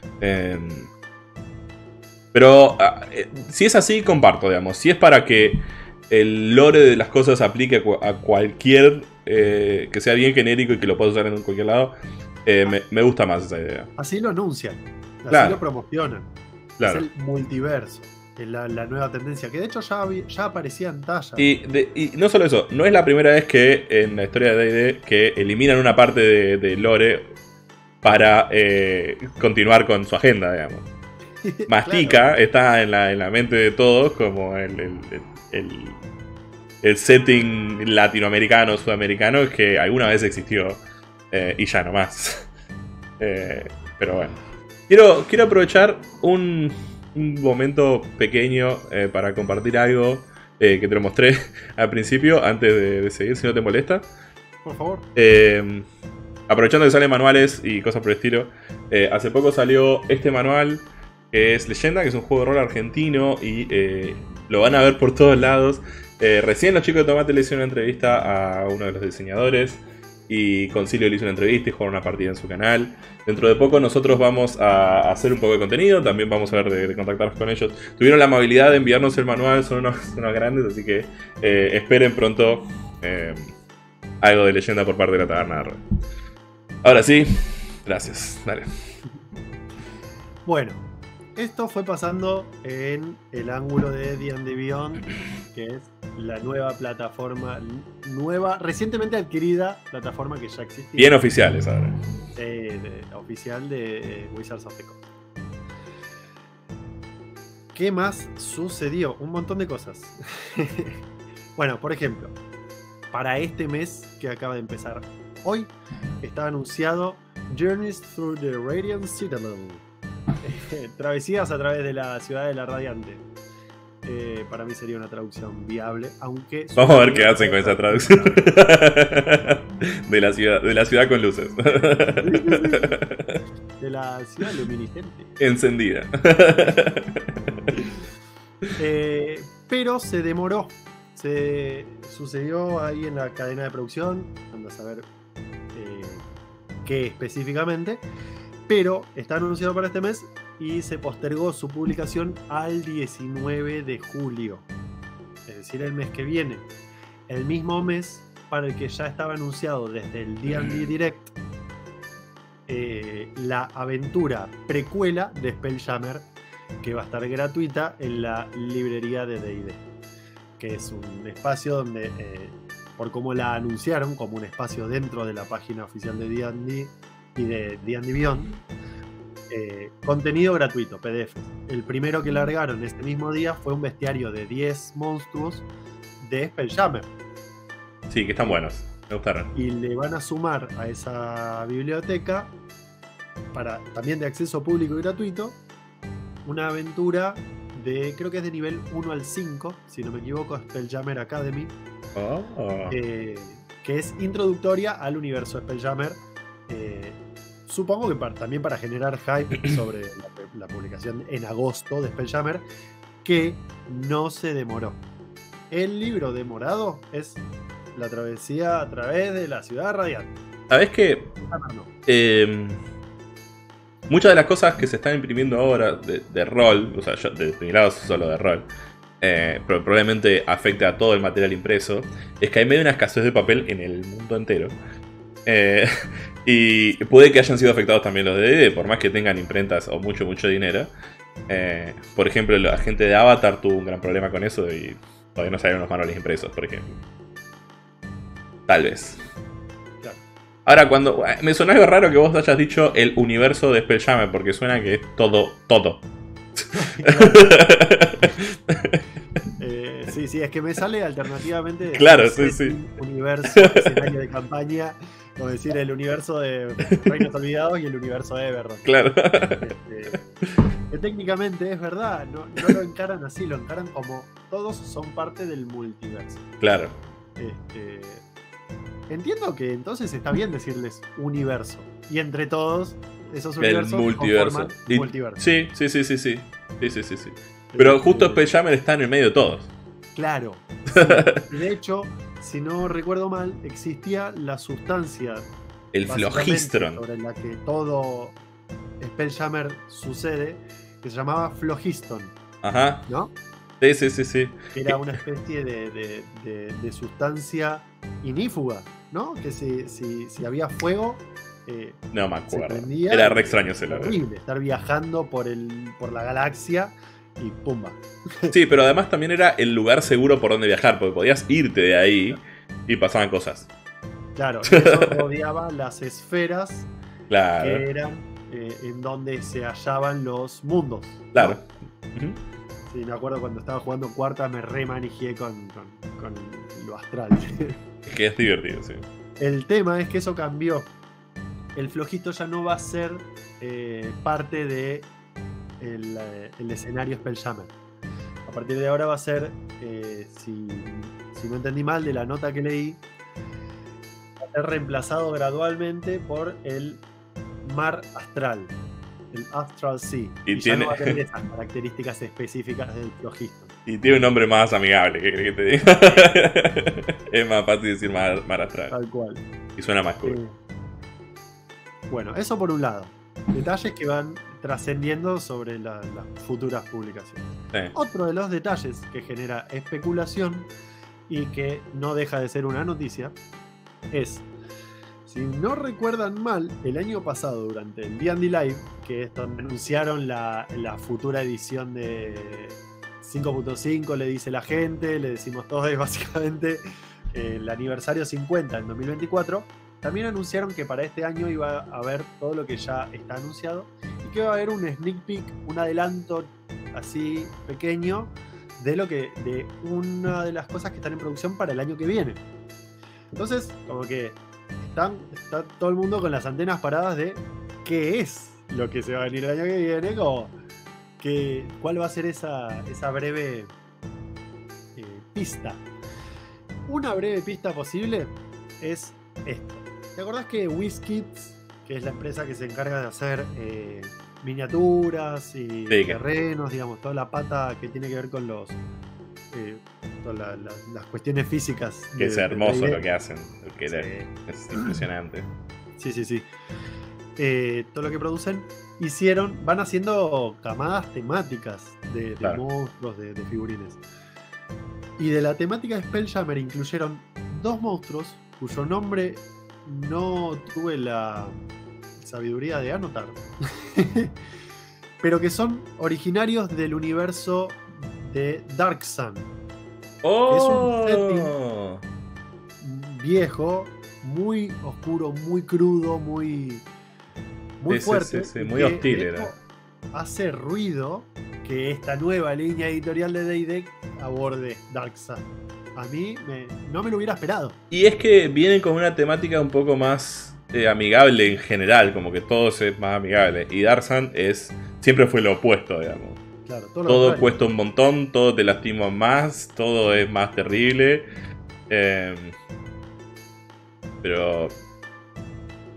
Pero si es así, comparto, digamos. Si es para que el lore de las cosas aplique a cualquier que sea bien genérico y que lo puedas usar en cualquier lado, me gusta más esa idea.
Así lo anuncian, así
Claro.
lo promocionan.
Claro.
Es el multiverso, es la nueva tendencia, que de hecho ya aparecía en talla.
Y no solo eso, no es la primera vez que en la historia de D&D que eliminan una parte de lore para continuar con su agenda, digamos. Mastica
Claro.
está en la mente de todos como el setting latinoamericano, sudamericano, que alguna vez existió y ya no más. Pero bueno. Quiero aprovechar un momento pequeño para compartir algo que te lo mostré al principio, antes de seguir, si no te molesta.
Por favor.
Aprovechando que salen manuales y cosas por el estilo, hace poco salió este manual que es Leyenda, que es un juego de rol argentino y lo van a ver por todos lados. Recién los chicos de Tomate le hicieron una entrevista a uno de los diseñadores y Concilio le hizo una entrevista y jugaron una partida en su canal. Dentro de poco nosotros vamos a hacer un poco de contenido, también vamos a ver de contactarnos con ellos. Tuvieron la amabilidad de enviarnos el manual, son unos grandes, así que esperen pronto algo de Leyenda por parte de la Taberna de Rol. Ahora sí, gracias, dale.
Bueno, esto fue pasando en el ángulo de D&D Beyond, que es la nueva plataforma, recientemente adquirida plataforma que ya existía.
Bien oficiales ahora.
Oficial de Wizards of the Coast. ¿Qué más sucedió? Un montón de cosas. Bueno, por ejemplo, para este mes que acaba de empezar hoy, está anunciado Journeys Through the Radiant Citadel. Travesías a través de la ciudad de la Radiante. Para mí sería una traducción viable, aunque...
Vamos a ver qué hacen con esa traducción. De la ciudad con luces.
De la ciudad luminiscente.
Encendida.
Pero se demoró. Se sucedió ahí en la cadena de producción. Anda a saber qué específicamente. Pero está anunciado para este mes y se postergó su publicación al 19 de julio. Es decir, el mes que viene. El mismo mes para el que ya estaba anunciado desde el D&D Direct la aventura precuela de Spelljammer, que va a estar gratuita en la librería de D&D, que es un espacio donde, por cómo la anunciaron, como un espacio dentro de la página oficial de D&D y de D&D Beyond, contenido gratuito, PDF. El primero que largaron este mismo día fue un bestiario de 10 monstruos de Spelljammer.
Sí, que están buenos. Me gustaron.
Y le van a sumar a esa biblioteca, también de acceso público y gratuito, una aventura de, creo que es de nivel 1 al 5, si no me equivoco, Spelljammer Academy, que es introductoria al universo Spelljammer, supongo que también para generar hype sobre la publicación en agosto de Spelljammer, que no se demoró. El libro demorado es La travesía a través de la ciudad radiante.
¿Sabés qué? Muchas de las cosas que se están imprimiendo ahora de rol, o sea, yo de mi lado solo de rol, pero probablemente afecte a todo el material impreso, es que hay medio una escasez de papel en el mundo entero. Y puede que hayan sido afectados también los de D&D, por más que tengan imprentas o mucho dinero. Por ejemplo, la gente de Avatar tuvo un gran problema con eso y todavía no salieron los manuales impresos, por ejemplo. Tal vez.
Claro.
Ahora, cuando me suena algo raro que vos hayas dicho el universo de Spelljammer, porque suena que es todo.
Sí, es que me sale alternativamente
claro, sí.
universo, escenario de campaña, como decir el universo de Reinos Olvidados y el universo de Eberron.
Claro.
Que técnicamente es verdad, no lo encaran así, lo encaran como todos son parte del multiverso.
Claro.
Entiendo que entonces está bien decirles universo. Y entre todos esos
El
universos
multiverso.
multiverso.
Sí. Pero justo Spelljammer está en el medio de todos.
Claro. Sí. De hecho, si no recuerdo mal, existía la sustancia.
El Flogistron.
Sobre la que todo Spelljammer sucede, que se llamaba Phlogiston.
Ajá.
¿No?
Sí.
Que era una especie de sustancia inífuga, ¿no? Que si había fuego.
No me acuerdo.
Prendía,
era re extraño ese lado.
Horrible estar viajando por la galaxia y pumba.
Sí, pero además también era el lugar seguro por donde viajar, porque podías irte de ahí y pasaban cosas.
Claro, y eso rodeaba las esferas
Claro.
que eran en donde se hallaban los mundos.
Claro.
¿No?
Uh-huh.
Sí, me acuerdo cuando estaba jugando cuarta me remanejé con lo astral.
Que es divertido, sí.
El tema es que eso cambió. El flojito ya no va a ser parte de el escenario Spelljammer. A partir de ahora va a ser, si no entendí mal de la nota que leí, va a ser reemplazado gradualmente por el mar astral, el Astral Sea.
Y
ya
tiene...
no va a tener esas características específicas del flojito.
Y tiene un nombre más amigable, ¿qué crees que te diga? Es más fácil decir mar astral.
Tal cual.
Y suena más cool.
Bueno, eso por un lado. Detalles que van trascendiendo sobre las futuras publicaciones.
Sí.
Otro de los detalles que genera especulación y que no deja de ser una noticia es, si no recuerdan mal, el año pasado durante el D&D Live, que es donde anunciaron la futura edición de 5.5, le dice la gente, le decimos todos básicamente, el aniversario 50 en 2024, también anunciaron que para este año iba a haber todo lo que ya está anunciado y que va a haber un sneak peek, un adelanto así pequeño de una de las cosas que están en producción para el año que viene. Entonces, como que está todo el mundo con las antenas paradas de qué es lo que se va a venir el año que viene, como cuál va a ser esa breve pista. Una breve pista posible es esto. ¿Te acordás que WizKids, que es la empresa que se encarga de hacer miniaturas y terrenos, digamos, toda la pata que tiene que ver con todas las cuestiones físicas?
Que es hermoso lo que hacen,
sí.
Es impresionante.
Sí. Todo lo que producen, van haciendo camadas temáticas de claro, monstruos, de figurines. Y de la temática de Spelljammer incluyeron 2 monstruos cuyo nombre no tuve la sabiduría de anotar, pero que son originarios del universo de Dark Sun.
¡Oh!
Es un setting viejo, muy oscuro, muy crudo, muy fuerte.
Sí, muy hostil era.
Hace ruido que esta nueva línea editorial de D&D aborde Dark Sun. A mí no me lo hubiera esperado.
Y es que viene con una temática un poco más amigable en general, como que todo es más amigable. Y Dark Sun siempre fue lo opuesto, digamos.
Claro,
todo cuesta un montón, todo te lastima más, todo es más terrible. Pero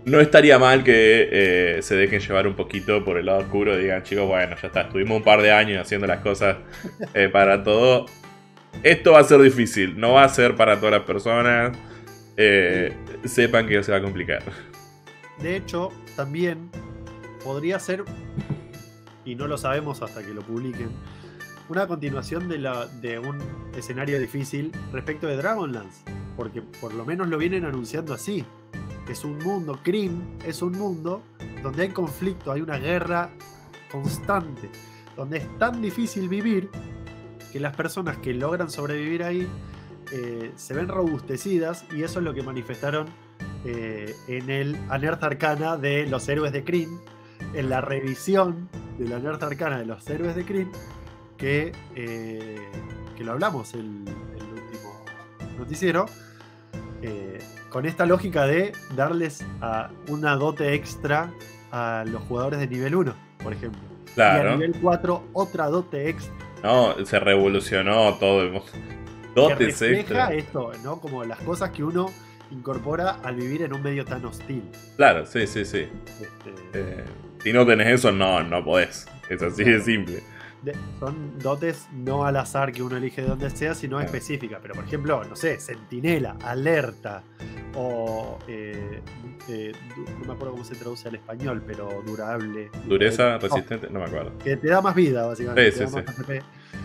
no estaría mal que se dejen llevar un poquito por el lado oscuro y digan, chicos, bueno, ya está, estuvimos un par de años haciendo las cosas para todo. Esto va a ser difícil, no va a ser para todas las personas. Sepan que se va a complicar.
De hecho, también podría ser, y no lo sabemos hasta que lo publiquen, una continuación de un escenario difícil respecto de Dragonlance. Porque por lo menos lo vienen anunciando así. Es un mundo, Krynn es un mundo donde hay conflicto, hay una guerra constante, donde es tan difícil vivir que las personas que logran sobrevivir ahí se ven robustecidas, y eso es lo que manifestaron en el Anerta Arcana de los héroes de Krynn, en la revisión de la Anerta Arcana de los héroes de Krynn, que lo hablamos el último noticiero, con esta lógica de darles una dote extra a los jugadores de nivel 1, por ejemplo.
Claro.
Y a nivel 4 otra dote extra.
No, se revolucionó todo. Dotes
que refleja
extra.
esto, ¿no? Como las cosas que uno incorpora al vivir en un medio tan hostil.
Claro, sí. Si no tenés eso, no podés. Es así de simple.
Son dotes no al azar que uno elige de donde sea, sino específicas. Pero por ejemplo, no sé, sentinela, alerta, o no me acuerdo cómo se traduce al español, pero durable.
Dureza, resistente, no me acuerdo.
Que te da más vida, básicamente.
Sí.
Te da más HP.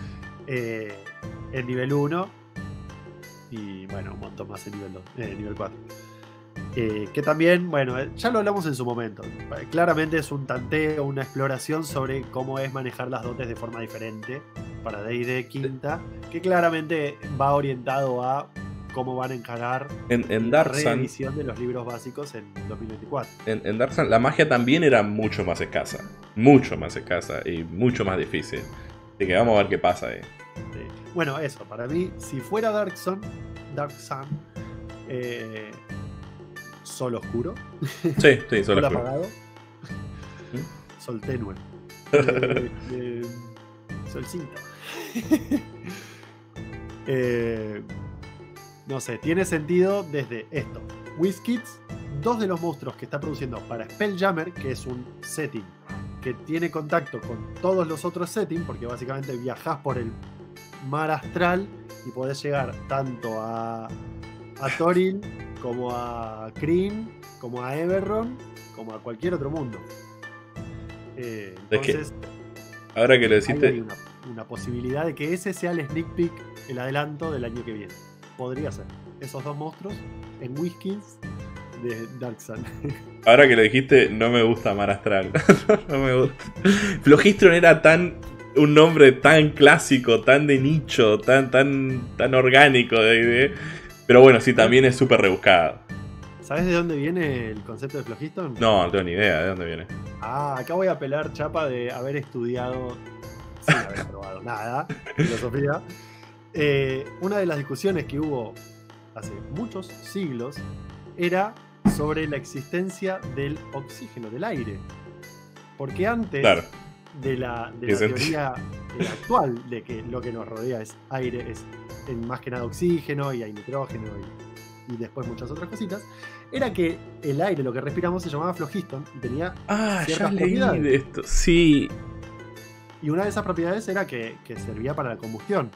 En nivel 1. Y bueno, un montón más en nivel 4. Que también, bueno, ya lo hablamos en su momento. Claramente es un tanteo, una exploración sobre cómo es manejar las dotes de forma diferente para D&D quinta, que claramente va orientado a cómo van a encarar
en
la
Dark Sun,
reedición de los libros básicos en 2024.
En Dark Sun la magia también era mucho más escasa. Mucho más escasa y mucho más difícil. Así que vamos a ver qué pasa ahí.
Bueno, eso, para mí, si fuera Dark Sun, sol oscuro.
Sí, sol
sol
oscuro.
apagado. Sol tenue. Solcito. No sé, tiene sentido desde esto. WizKids, 2 de los monstruos que está produciendo para Spelljammer, que es un setting que tiene contacto con todos los otros settings, porque básicamente viajás por el mar astral y podés llegar tanto a Toril, como a Krynn, como a Eberron, como a cualquier otro mundo. Entonces,
ahora que lo deciste,
hay una posibilidad de que ese sea el sneak peek, el adelanto del año que viene. Podría ser. Esos 2 monstruos en WizKids de Dark Sun.
Ahora que lo dijiste, no me gusta Mar Astral. No me gusta. Flogistron era un nombre tan clásico, tan de nicho, tan orgánico de. Pero bueno, sí, también es súper rebuscado.
¿Sabes de dónde viene el concepto de Phlogiston?
No tengo ni idea de dónde viene.
Acá voy a pelar chapa de haber estudiado, sin haber probado nada, filosofía. Una de las discusiones que hubo hace muchos siglos era sobre la existencia del oxígeno, del aire. Porque antes de la teoría actual de que lo que nos rodea es aire, es más que nada oxígeno, y hay nitrógeno y después muchas otras cositas, era que el aire, lo que respiramos, se llamaba phlogiston y tenía ciertas propiedades.
De esto. Sí.
Y una de esas propiedades era que servía para la combustión.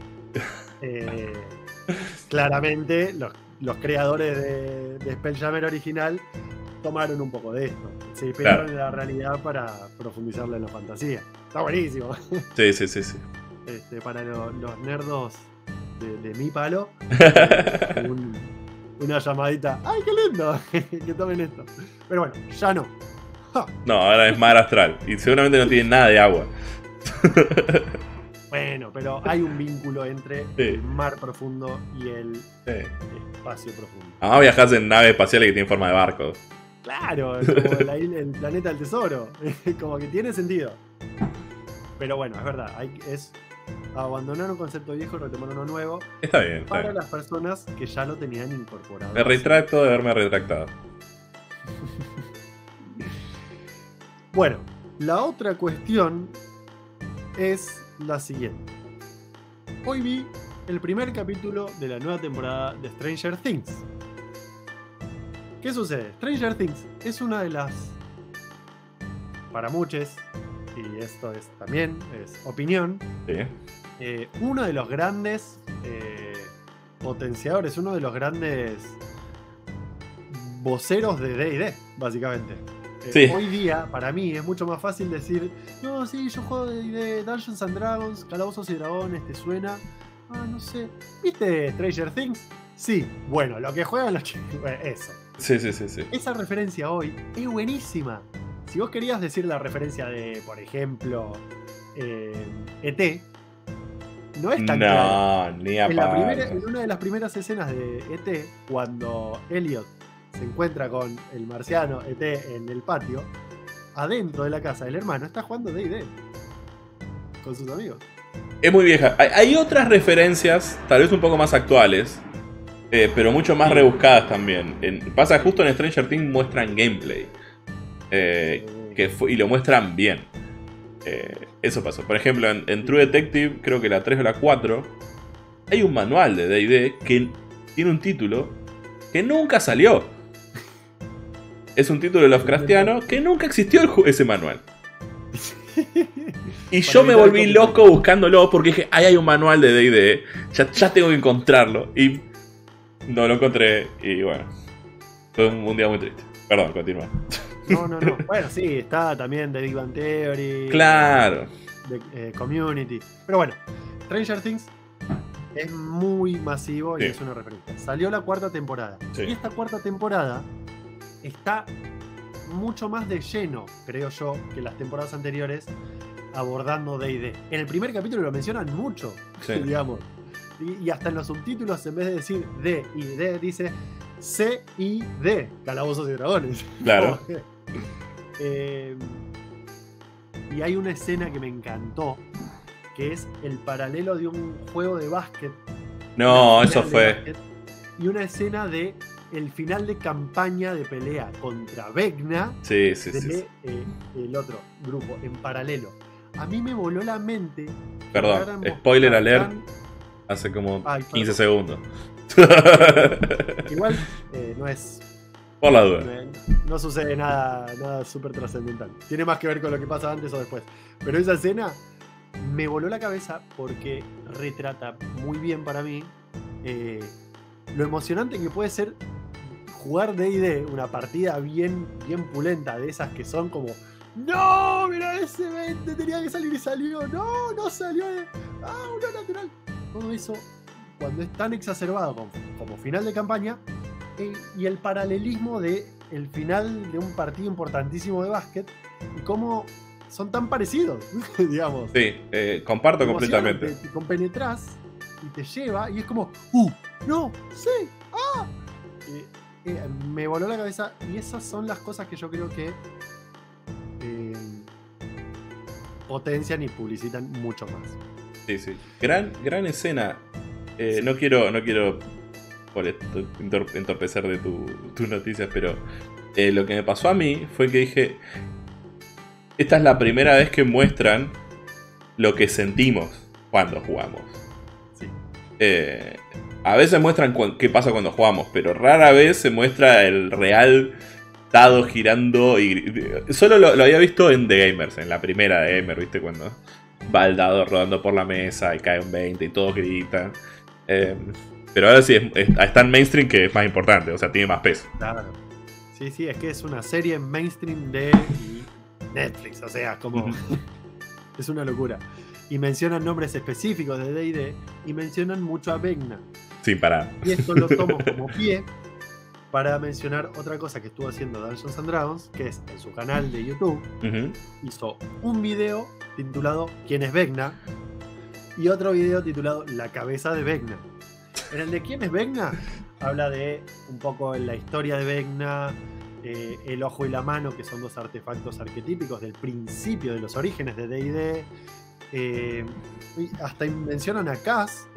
Claramente los creadores de Spelljammer original tomaron un poco de esto, se inspiraron en la realidad para profundizarla en la fantasía. Está buenísimo.
Sí.
Para los nerdos de mi palo, una llamadita. ¡Ay, qué lindo! Que tomen esto. Pero bueno, ya no. ¡Ja!
No, ahora es Mar Astral y seguramente no tiene nada de agua.
Bueno, pero hay un vínculo entre el mar profundo y el espacio profundo.
Ah, viajás en naves espaciales que tienen forma de barco.
Claro, como el planeta del tesoro. Como que tiene sentido. Pero bueno, es verdad. Es abandonar un concepto viejo y retomar uno nuevo.
Está bien.
Para las personas que ya lo tenían incorporado.
Me retracto de haberme retractado.
Bueno, la otra cuestión es la siguiente. Hoy vi el primer capítulo de la nueva temporada de Stranger Things. ¿Qué sucede? Stranger Things es una de las, para muchos, y esto es también es opinión,
Sí.
uno de los grandes potenciadores, uno de los grandes voceros de D&D, básicamente.
Sí.
Hoy día, para mí, es mucho más fácil decir, no, sí, yo juego D&D, Dungeons and Dragons, Calabozos y Dragones, ¿te suena? Ah, no sé. ¿Viste Stranger Things? Sí. Bueno, lo que juegan los chicos, eso.
Sí.
Esa referencia hoy es buenísima. Si vos querías decir la referencia de, por ejemplo, ET, no es tan clara.
No, ni aparte.
En una de las primeras escenas de ET, cuando Elliot se encuentra con el marciano ET en el patio, adentro de la casa del hermano está jugando D&D con sus amigos.
Es muy vieja. Hay otras referencias, tal vez un poco más actuales, pero mucho más rebuscadas también. Pasa justo en Stranger Things muestran gameplay. Y lo muestran bien. Eso pasó. Por ejemplo, en True Detective, creo que la 3 o la 4, hay un manual de D&D que tiene un título que nunca salió. Es un título Lovecraftiano que nunca existió ese manual. Y yo me volví loco buscándolo porque dije, ahí hay un manual de D&D, ya tengo que encontrarlo. Y no lo encontré y bueno, fue un día muy triste. Perdón, continúa.
No. Bueno, sí, está también The Big Bang Theory.
Claro.
De Community. Pero bueno, Stranger Things es muy masivo y es una referencia. Salió la 4ª temporada.
Sí.
Y esta 4ª temporada está mucho más de lleno, creo yo, que las temporadas anteriores, abordando D&D. En el primer capítulo lo mencionan mucho, digamos. Y hasta en los subtítulos, en vez de decir D y D, dice C-I-D, Calabozos y Dragones.
Claro.
Y hay una escena que me encantó, que es el paralelo de un juego de básquet.
No, eso fue.
Básquet, y una escena de el final de campaña de pelea contra Vecna.
Sí.
El otro grupo, en paralelo. A mí me voló la mente.
Perdón, spoiler alert. Hace como 15 segundos.
Igual no es.
Por la duda.
No sucede nada súper trascendental. Tiene más que ver con lo que pasa antes o después. Pero esa escena me voló la cabeza porque retrata muy bien para mí lo emocionante que puede ser jugar D&D, una partida bien pulenta, de esas que son como ¡no! Mira ese 20, tenía que salir y salió. No salió. Uno natural. Todo eso, cuando es tan exacerbado como final de campaña, y el paralelismo de el final de un partido importantísimo de básquet y cómo son tan parecidos, digamos.
Sí, comparto completamente.
Te compenetras y te lleva y es como no, sí, me voló la cabeza y esas son las cosas que yo creo que potencian y publicitan mucho más.
Sí. Gran escena. No quiero por esto entorpecer de tus noticias, pero lo que me pasó a mí fue que dije, esta es la primera vez que muestran lo que sentimos cuando jugamos.
Sí.
A veces muestran qué pasa cuando jugamos, pero rara vez se muestra el real dado girando. Y solo lo había visto en The Gamers, en la primera de Gamer, ¿viste? Cuando va el dado rodando por la mesa y cae un 20 y todos gritan. Pero ahora sí está en mainstream, que es más importante, o sea, tiene más peso.
Claro. Sí, es que es una serie mainstream de Netflix, o sea, como es una locura. Y mencionan nombres específicos de D&D y mencionan mucho a Vecna.
Sin parar.
Y esto lo tomo como pie para mencionar otra cosa que estuvo haciendo Dungeons and Dragons, que es en su canal de YouTube. Hizo un video titulado ¿Quién es Vecna? Y otro video titulado La cabeza de Vecna. En el de ¿Quién es Vecna? Habla de un poco la historia de Vecna, el ojo y la mano, que son dos artefactos arquetípicos del principio de los orígenes de D&D. Hasta mencionan a Cass,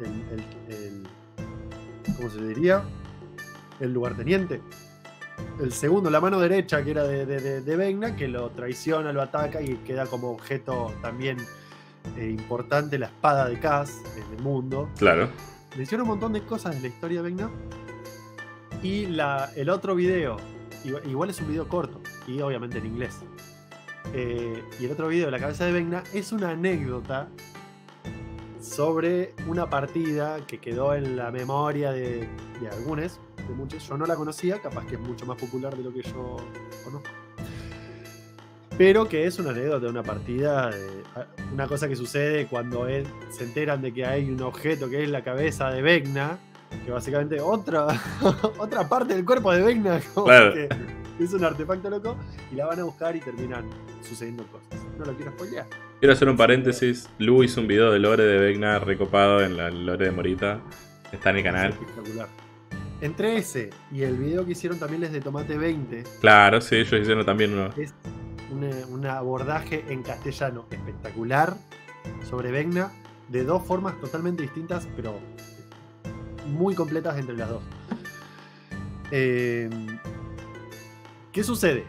¿cómo se diría? El lugarteniente. El segundo, la mano derecha, que era de Vecna, que lo traiciona, lo ataca y queda como objeto también importante la espada de Cass en el mundo.
Claro.
Menciona un montón de cosas de la historia de Vecna. Y el otro video Igual es un video corto y obviamente en inglés. Y el otro video de la cabeza de Vecna es una anécdota sobre una partida que quedó en la memoria de algunos, de muchos. Yo no la conocía, capaz que es mucho más popular de lo que yo conozco. Pero que es una anécdota de una partida, una cosa que sucede cuando se enteran de que hay un objeto que es la cabeza de Vecna, que básicamente otra parte del cuerpo de Vecna, como
claro,
que es un artefacto loco, y la van a buscar y terminan sucediendo cosas. No lo quiero spoilear.
quiero hacer un paréntesis. Lu hizo un video de lore de Vecna recopado en la lore de Morita. Está en el canal.
Es espectacular. Entre ese y el video que hicieron también les de Tomate 20,
Claro, sí, ellos hicieron también uno.
es un abordaje en castellano espectacular sobre Vecna, de dos formas totalmente distintas, pero muy completas entre las dos. ¿Qué sucede?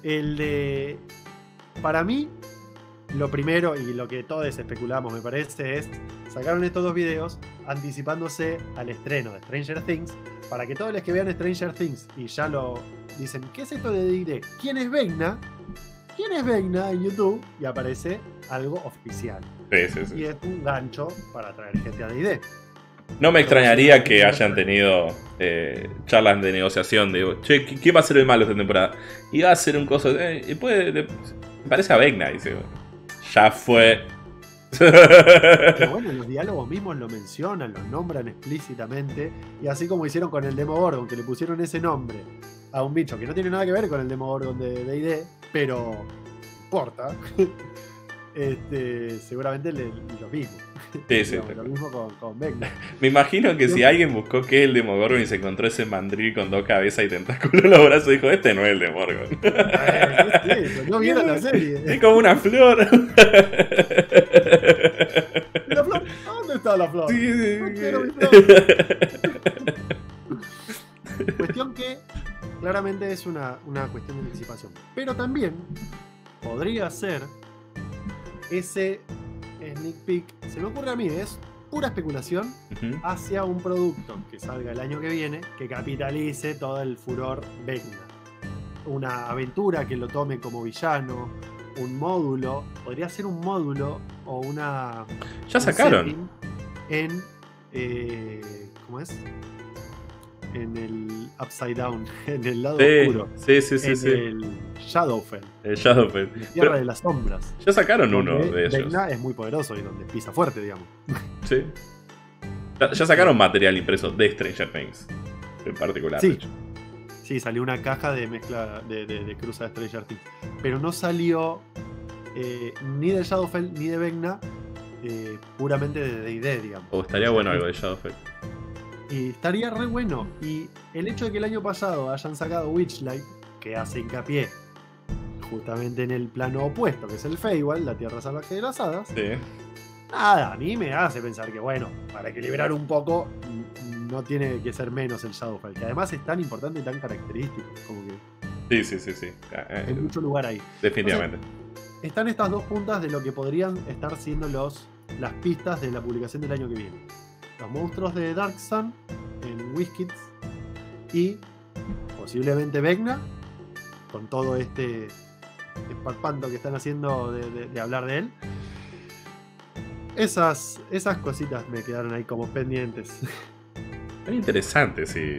Para mí, lo primero y lo que todos especulamos, me parece, es sacaron estos dos videos anticipándose al estreno de Stranger Things, para que todos los que vean Stranger Things y ya lo dicen, ¿qué es esto de D&D? ¿Quién es Vecna? ¿Quién es Vecna? En YouTube, y aparece algo oficial.
Sí.
Y es un gancho para atraer gente a D&D.
No me extrañaría que hayan tenido charlas de negociación. De, che, ¿quién va a ser el malo esta temporada? Y va a ser un coso. Me parece a Vecna, dice. Ya fue.
Pero bueno, los diálogos mismos lo mencionan, lo nombran explícitamente. Y así como hicieron con el Demogorgon, que le pusieron ese nombre a un bicho que no tiene nada que ver con el Demogorgon de D&D, pero importa. Seguramente lo mismo.
Sí,
Digamos, lo mismo con Vecna.
Me imagino que si alguien buscó qué es el Demogorgon y se encontró ese mandril con dos cabezas y tentáculos en los brazos, dijo, este no es el Demogorgon.
No vieron la serie.
Es como una flor.
¿La flor? ¿Dónde está la flor?
Sí.
No quiero mi flor. Cuestión que claramente es una cuestión de anticipación. Pero también podría ser ese sneak peek, se me ocurre a mí, es pura especulación, hacia un producto que salga el año que viene, que capitalice todo el furor Vecna. Una aventura que lo tome como villano, un módulo, podría ser un módulo o una...
Ya sacaron.
En... ¿cómo es? En el Upside Down, en el lado oscuro.
Sí.
El Shadowfell.
El Shadowfell.
La Tierra de las Sombras.
Ya sacaron uno de ellos.
Vecna es muy poderoso y donde pisa fuerte, digamos.
Sí. Ya sacaron material impreso de Stranger Things. En particular.
Sí. Sí, salió una caja de mezcla de cruza de Stranger Things. Pero no salió ni de Shadowfell ni de Vecna, puramente de D&D, digamos.
Estaría bueno algo de Shadowfell.
Y estaría re bueno. Y el hecho de que el año pasado hayan sacado Witchlight, que hace hincapié justamente en el plano opuesto, que es el Feywild, la Tierra Salvaje de las Hadas.
Sí.
Nada, a mí me hace pensar que, bueno, para equilibrar un poco, no tiene que ser menos el Shadowfell, que además es tan importante y tan característico. Como que
Sí.
hay mucho lugar ahí.
Definitivamente.
Entonces, están estas dos puntas de lo que podrían estar siendo las pistas de la publicación del año que viene. Los monstruos de Dark Sun en WizKids y posiblemente Vecna, con todo este esparpanto que están haciendo de hablar de él. Esas cositas me quedaron ahí como pendientes.
Es interesante, sí.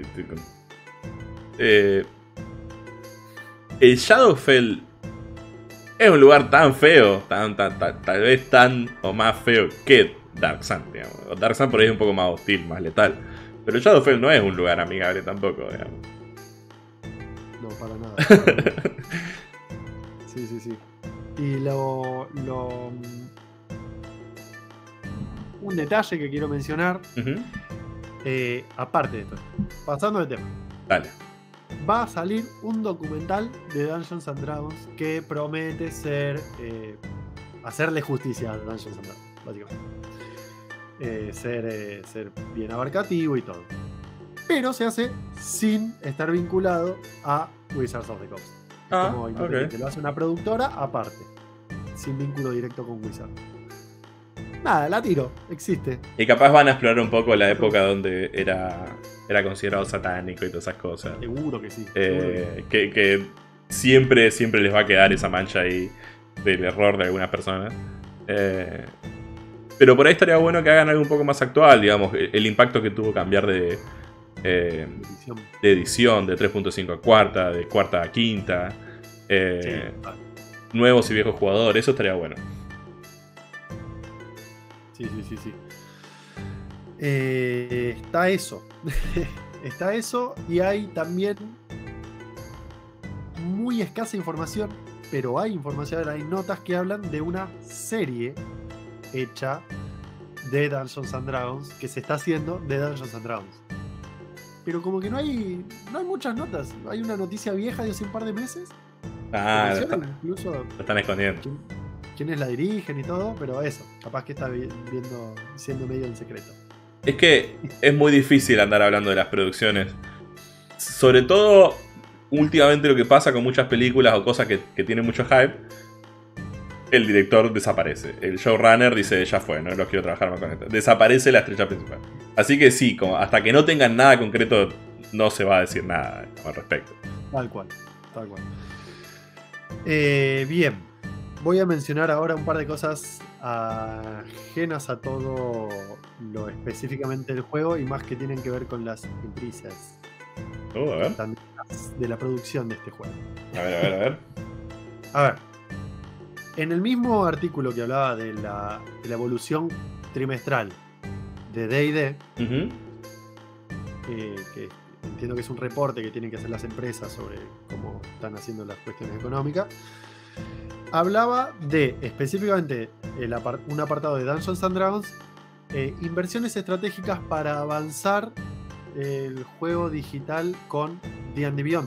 El Shadowfell es un lugar tan feo, tal vez tan o más feo que Dark Sun, digamos. Dark Sun por ahí es un poco más hostil, más letal. Pero Shadowfell no es un lugar amigable tampoco, digamos.
No, para nada. Sí. Y un detalle que quiero mencionar, aparte de esto, pasando de tema.
Dale.
Va a salir un documental de Dungeons and Dragons que promete hacerle justicia a Dungeons and Dragons, básicamente. Ser bien abarcativo y todo. Pero se hace sin estar vinculado a Wizards of the Coast. Como independiente. Lo hace una productora aparte, sin vínculo directo con Wizards. Nada, la tiro, existe.
Y capaz van a explorar un poco la época donde era era considerado satánico y todas esas cosas.
Seguro que sí.
Que siempre les va a quedar esa mancha ahí del error de algunas personas. Pero por ahí estaría bueno que hagan algo un poco más actual, digamos, el impacto que tuvo cambiar de edición, de 3.5 a cuarta, de cuarta a quinta, nuevos y viejos jugadores, eso estaría bueno.
Sí. Está eso. Está eso y hay también muy escasa información, pero hay información, hay notas que hablan de una serie hecha de Dungeons and Dragons, que se está haciendo de Dungeons and Dragons. Pero como que no hay muchas notas. Hay una noticia vieja de hace un par de meses. Incluso
lo están escondiendo.
Quiénes la dirigen y todo, pero eso, capaz que está siendo medio en secreto.
Es que es muy difícil andar hablando de las producciones. Sobre todo, últimamente lo que pasa con muchas películas o cosas que tienen mucho hype, el director desaparece. El showrunner dice, ya fue, no quiero trabajar más con esto. Desaparece la estrella principal. Así que sí, hasta que no tengan nada concreto, no se va a decir nada al respecto.
Tal cual. Bien, voy a mencionar ahora un par de cosas ajenas a todo lo específicamente del juego y más que tienen que ver con las empresas
a ver.
De la producción de este juego.
A ver.
A ver, en el mismo artículo que hablaba de la evolución trimestral de D&D, que entiendo que es un reporte que tienen que hacer las empresas sobre cómo están haciendo las cuestiones económicas, hablaba de específicamente un apartado de Dungeons and Dragons, inversiones estratégicas para avanzar el juego digital con D&D Beyond.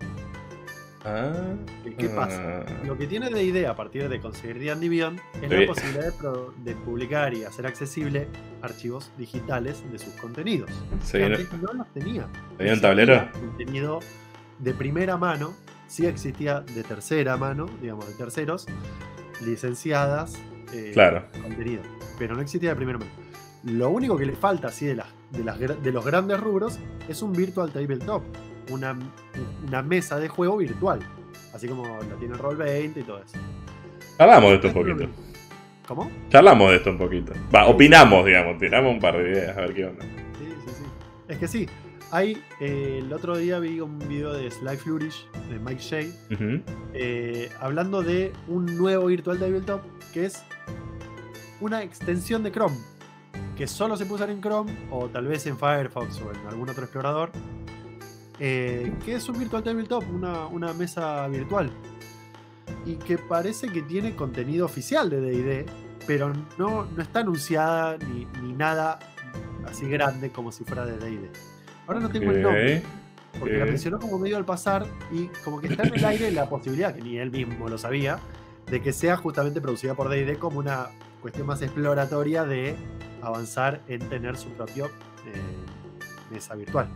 ¿Qué pasa? Lo que tiene D&D a partir de conseguir D&D Beyond es la posibilidad de publicar y hacer accesible archivos digitales de sus contenidos. Que antes no los tenía.
¿Tenía un tablero?
Contenido de primera mano, sí existía de tercera mano, digamos, de terceros, licenciadas contenido, pero no existía de primera mano. Lo único que le falta así de los grandes rubros es un virtual tabletop, una mesa de juego virtual, así como la tiene Roll20 y todo eso.
Hablamos de esto un poquito.
¿Cómo?
Charlamos de esto un poquito. Opinamos, digamos, tiramos un par de ideas a ver qué onda.
Sí. Es que sí. El otro día vi un video de Sly Flourish, de Mike Shea, hablando de un nuevo Virtual Tabletop que es una extensión de Chrome, que solo se puede usar en Chrome o tal vez en Firefox o en algún otro explorador, que es un Virtual Tabletop, una mesa virtual, y que parece que tiene contenido oficial de D&D, pero no está anunciada ni nada así grande como si fuera de D&D. Ahora no tengo el nombre, porque la mencionó como medio al pasar y como que está en el aire la posibilidad, que ni él mismo lo sabía, de que sea justamente producida por D&D como una cuestión más exploratoria de avanzar en tener su propio mesa virtual.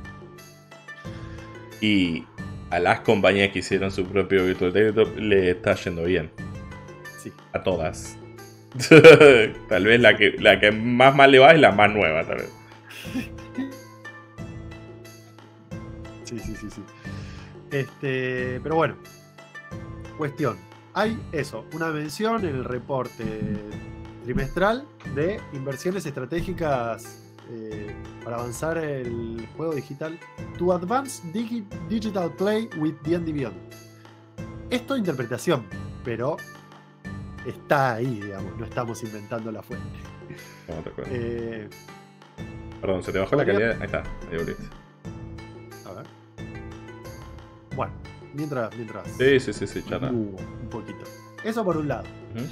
Y a las compañías que hicieron su propio Virtual Tabletop le está yendo bien.
Sí.
A todas. Tal vez la que más mal le va es la más nueva, tal vez.
Sí. Pero bueno, cuestión. Hay una mención en el reporte trimestral de inversiones estratégicas para avanzar el juego digital to advance digital play with D&D Beyond. Esto es interpretación, pero está ahí, digamos, no estamos inventando la fuente.
No te acuerdas. Perdón, se te bajó la calidad. Ahí está, ahí volviste.
A ver. Bueno, mientras.
Sí, chata.
Un poquito. Eso por un lado.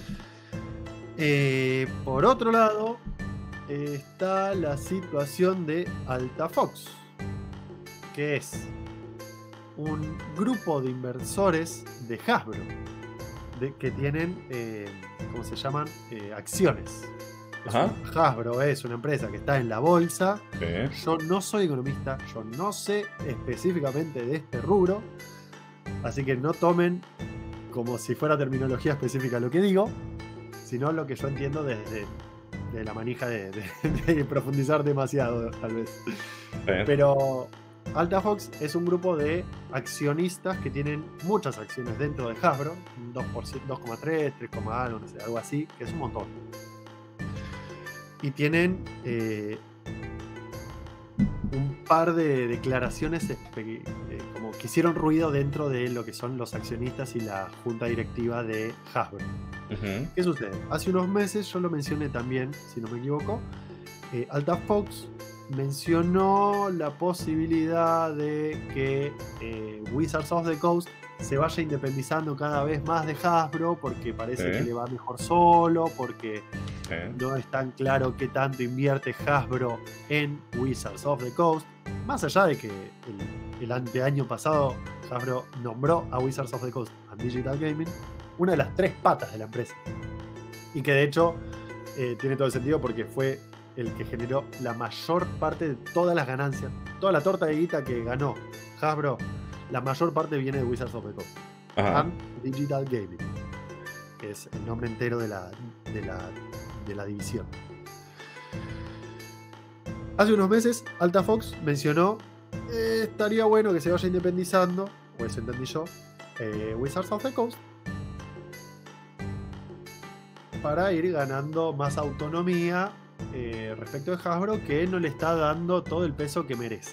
Por otro lado, está la situación de Altafox, que es un grupo de inversores de Hasbro que tienen, ¿cómo se llaman? Acciones. Hasbro es una empresa que está en la bolsa. Yo no soy economista, yo no sé específicamente de este rubro, así que no tomen como si fuera terminología específica lo que digo, sino lo que yo entiendo desde de la manija de profundizar demasiado, tal vez.
Bien.
Pero Altafox es un grupo de accionistas que tienen muchas acciones dentro de Hasbro, 2,3, 3, algo, no sé, algo así, que es un montón. Y tienen un par de declaraciones como que hicieron ruido dentro de lo que son los accionistas y la junta directiva de Hasbro. ¿Qué sucede? Hace unos meses, yo lo mencioné también, si no me equivoco, Altafox mencionó la posibilidad de que Wizards of the Coast se vaya independizando cada vez más de Hasbro, porque parece que le va mejor solo, porque no es tan claro qué tanto invierte Hasbro en Wizards of the Coast, más allá de que el anteaño pasado Hasbro nombró a Wizards of the Coast and Digital Gaming una de las 3 patas de la empresa, y que de hecho tiene todo el sentido, porque fue el que generó la mayor parte de todas las ganancias, toda la torta de guita que ganó Hasbro, la mayor parte viene de Wizards of the Coast and Digital Gaming, que es el nombre entero de la división. Hace unos meses Altafox mencionó estaría bueno que se vaya independizando, o eso entendí yo, Wizards of the Coast, para ir ganando más autonomía respecto de Hasbro, que no le está dando todo el peso que merece.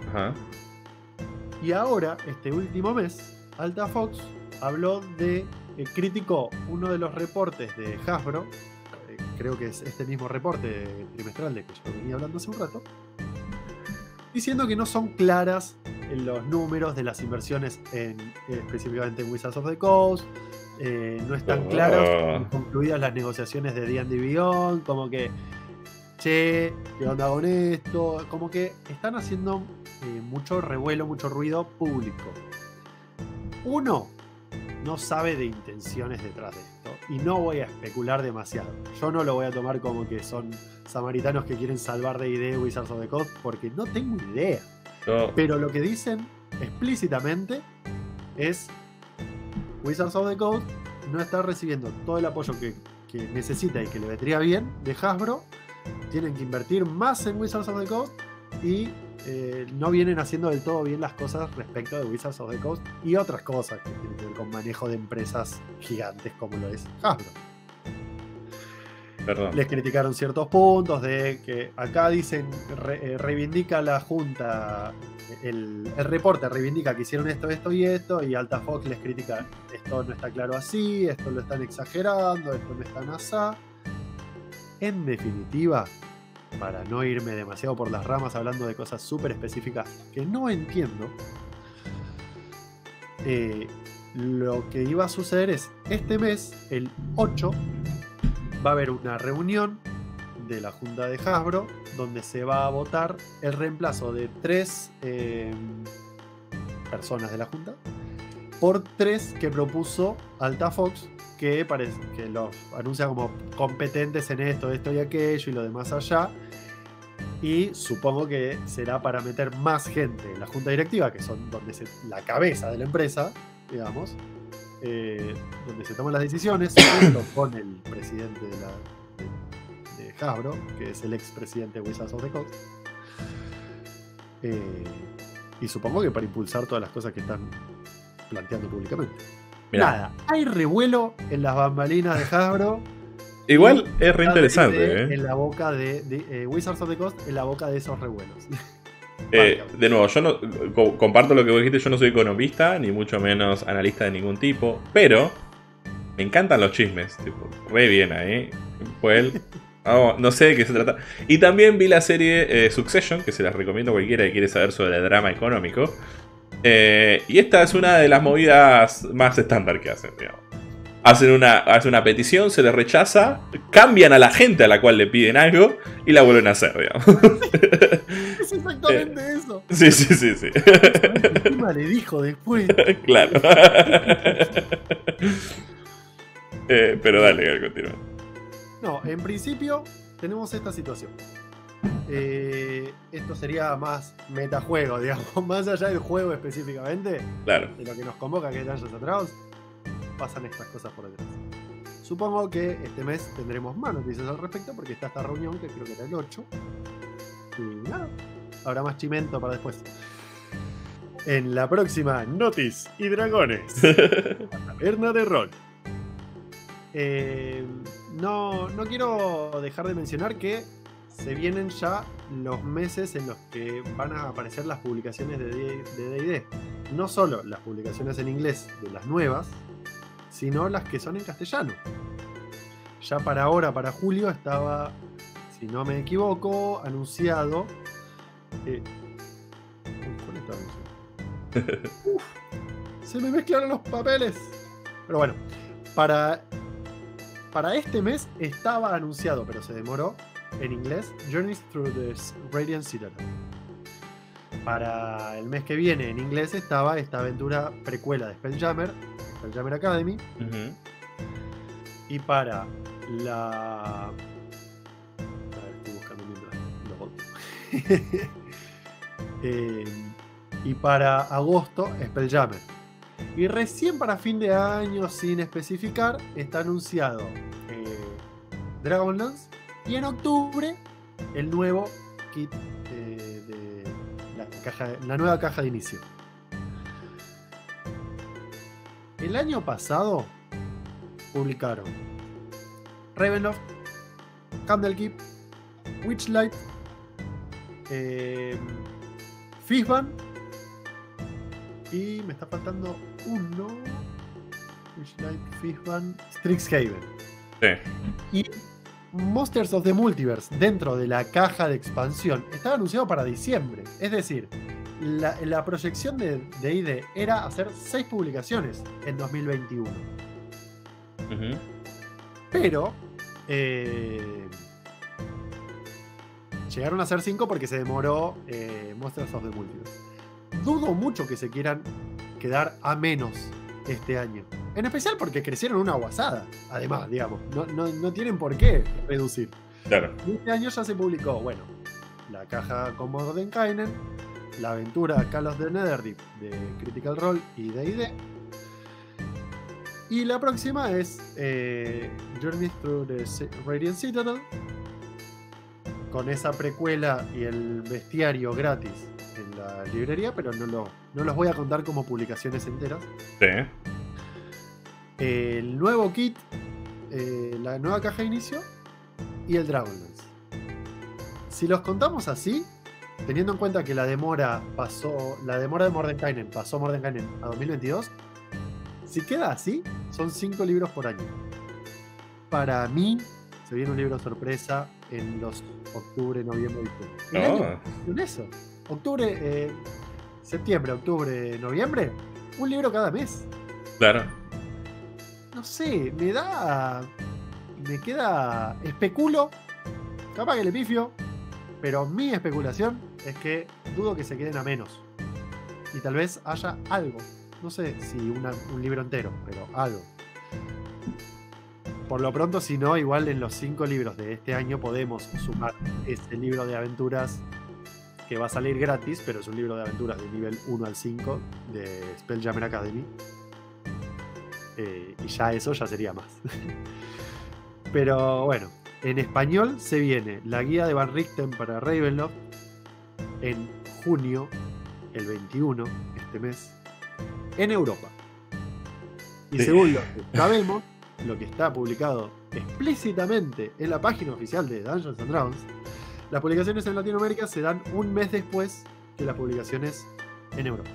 Y ahora, este último mes, Altafox habló criticó uno de los reportes de Hasbro, creo que es este mismo reporte trimestral de que yo venía hablando hace un rato, diciendo que no son claras los números de las inversiones específicamente en Wizards of the Coast, no están claras y concluidas las negociaciones de D&D Beyond, como que che, ¿qué onda con esto? Como que están haciendo mucho revuelo, mucho ruido público. Uno no sabe de intenciones detrás de esto, y no voy a especular demasiado. Yo no lo voy a tomar como que son samaritanos que quieren salvar de idea Wizards of the Coast, porque no tengo idea. Pero lo que dicen explícitamente es Wizards of the Coast no está recibiendo todo el apoyo que necesita y que le vendría bien de Hasbro. Tienen que invertir más en Wizards of the Coast y no vienen haciendo del todo bien las cosas respecto de Wizards of the Coast y otras cosas que tienen que ver con manejo de empresas gigantes como lo es Hasbro.
Perdón.
Les criticaron ciertos puntos de que acá dicen reivindica la junta, el reporte reivindica que hicieron esto y esto, y Altafox les critica esto no está claro así, esto lo están exagerando, esto no está asá. En definitiva, para no irme demasiado por las ramas hablando de cosas súper específicas que no entiendo, lo que iba a suceder es este mes, el 8, va a haber una reunión de la Junta de Hasbro donde se va a votar el reemplazo de 3 personas de la Junta por 3 que propuso Altafox, que parece que los anuncia como competentes en esto y aquello y lo demás allá, y supongo que será para meter más gente en la junta directiva, que son donde la cabeza de la empresa, digamos, donde se toman las decisiones junto con el presidente de Hasbro, que es el expresidente de Wizards of the Coast, y supongo que para impulsar todas las cosas que están planteando públicamente. Mirá. Nada, hay revuelo en las bambalinas de Hasbro.
Igual es re interesante.
En la boca de Wizards of the Coast, en la boca de esos revuelos.
De nuevo, yo no comparto lo que vos dijiste. Yo no soy economista, ni mucho menos analista de ningún tipo, pero me encantan los chismes. Tipo, re bien ahí. Pues no sé de qué se trata. Y también vi la serie Succession, que se las recomiendo a cualquiera que quiere saber sobre el drama económico. Y esta es una de las movidas más estándar que hacen, digamos. Hacen una petición, se les rechaza, cambian a la gente a la cual le piden algo y la vuelven a hacer, digamos.
Es exactamente eso.
Sí.
Encima le dijo después.
Claro. Pero dale, continúa.
No, en principio tenemos esta situación. Esto sería más metajuego, digamos, más allá del juego específicamente.
Claro.
De lo que nos convoca, que es Dungeons & Dragons, pasan estas cosas por detrás. Supongo que este mes tendremos más noticias al respecto porque está esta reunión que creo que era el 8. Y nada, habrá más chimento para después. En la próxima Notis y Dragones, la taberna de rol. No quiero dejar de mencionar que se vienen ya los meses en los que van a aparecer las publicaciones de D&D. No solo las publicaciones en inglés de las nuevas, sino las que son en castellano. Ya para ahora, para julio, estaba, si no me equivoco, anunciado. ¿Cuál estaba anunciado? Se me mezclaron los papeles. Pero bueno, para este mes estaba anunciado, pero se demoró, en inglés, Journeys Through the Radiant Citadel. Para el mes que viene, en inglés, estaba esta aventura precuela de Spelljammer Academy. Y para la... A ver, estoy buscando mientras lo volteo. Y para agosto, Spelljammer. Y recién para fin de año, sin especificar, está anunciado Dragonlance. Y en octubre, el nuevo kit de la nueva caja de inicio. El año pasado publicaron Ravenloft, Candlekeep, Witchlight, Fishban y me está faltando uno. Witchlight, Fishban, Strixhaven.
Sí.
Y Monsters of the Multiverse dentro de la caja de expansión estaba anunciado para diciembre. Es decir, la proyección de D&D era hacer 6 publicaciones en 2021. Pero llegaron a ser 5 porque se demoró Monsters of the Multiverse. Dudo mucho que se quieran quedar a menos este año. En especial porque crecieron una guasada. Además, digamos, no tienen por qué reducir.
Claro.
Y este año ya se publicó, bueno, la caja con Mordenkainen, la aventura Call of the Netherdeep de Critical Role y D&D. Y la próxima es Journey Through the Radiant Citadel, con esa precuela y el bestiario gratis en la librería, pero no los voy a contar como publicaciones enteras.
Sí.
El nuevo kit, la nueva caja de inicio y el Dragonlance. Si los contamos así, teniendo en cuenta que la demora de Mordenkainen pasó Mordenkainen a 2022, si queda así, son 5 libros por año. Para mí, se viene un libro sorpresa en los octubre, noviembre, diciembre. Con eso. Octubre, septiembre, octubre, noviembre, un libro cada mes.
Claro.
No sé, me queda, especulo, capaz que le pifio, pero mi especulación es que dudo que se queden a menos. Y tal vez haya algo, no sé si un libro entero, pero algo. Por lo pronto, si no, igual en los 5 libros de este año podemos sumar este libro de aventuras que va a salir gratis, pero es un libro de aventuras de nivel 1 al 5 de Spelljammer Academy. Y ya eso ya sería más. Pero bueno, en español se viene la guía de Van Richten para Ravenloft en junio, el 21, este mes, en Europa. Y según lo que sabemos, lo que está publicado explícitamente en la página oficial de Dungeons and Dragons, las publicaciones en Latinoamérica se dan un mes después que las publicaciones en Europa.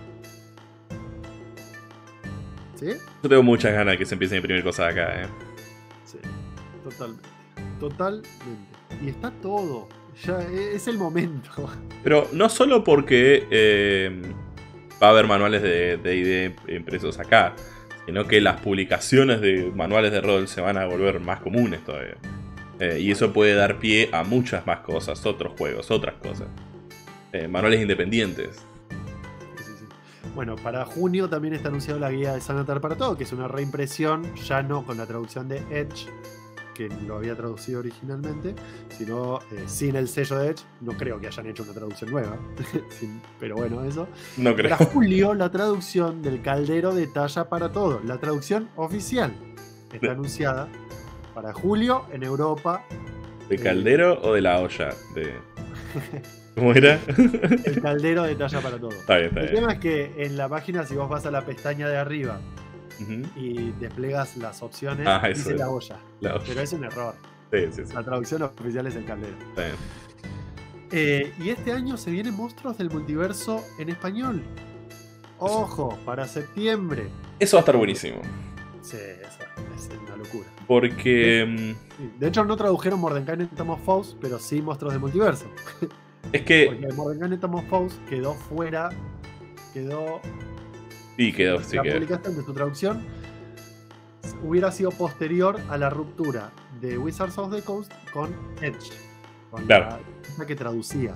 ¿Sí?
Yo tengo muchas ganas de que se empiecen a imprimir cosas acá,
Sí, totalmente. Y está todo. Ya es el momento.
Pero no solo porque va a haber manuales de D&D impresos acá, sino que las publicaciones de manuales de rol se van a volver más comunes todavía. Y eso puede dar pie a muchas más cosas, otros juegos, otras cosas. Manuales independientes.
Sí. Bueno, para junio también está anunciado la guía de Sanatar para todo, que es una reimpresión, ya no con la traducción de Edge, que lo había traducido originalmente, sino sin el sello de Edge. No creo que hayan hecho una traducción nueva, pero bueno, eso.
No creo.
Para julio, la traducción del Caldero de Talla para todo, la traducción oficial, está anunciada para julio en Europa.
¿De caldero o de la olla? ¿Cómo era?
El caldero de talla para todo.
Está bien, está
El
bien.
tema es que en la página, si vos vas a la pestaña de arriba y desplegas las opciones,
Eso
dice
es.
la olla.
La olla.
Pero es un error.
Sí.
La traducción oficial es el caldero.
Está bien.
Y este año se vienen Monstruos del Multiverso en español. Ojo, para septiembre.
Eso va a estar buenísimo.
Sí, eso es una locura.
Porque
De hecho, no tradujeron Mordenkainen Tom of Foes, pero sí Monstruos del Multiverso.
es que...
Porque Mordenkainen Tom of Foes quedó fuera.
Y quedó, sí
la
quedó.
publicación de su traducción hubiera sido posterior a la ruptura de Wizards of the Coast con Edge. Con
Claro.
la que traducía.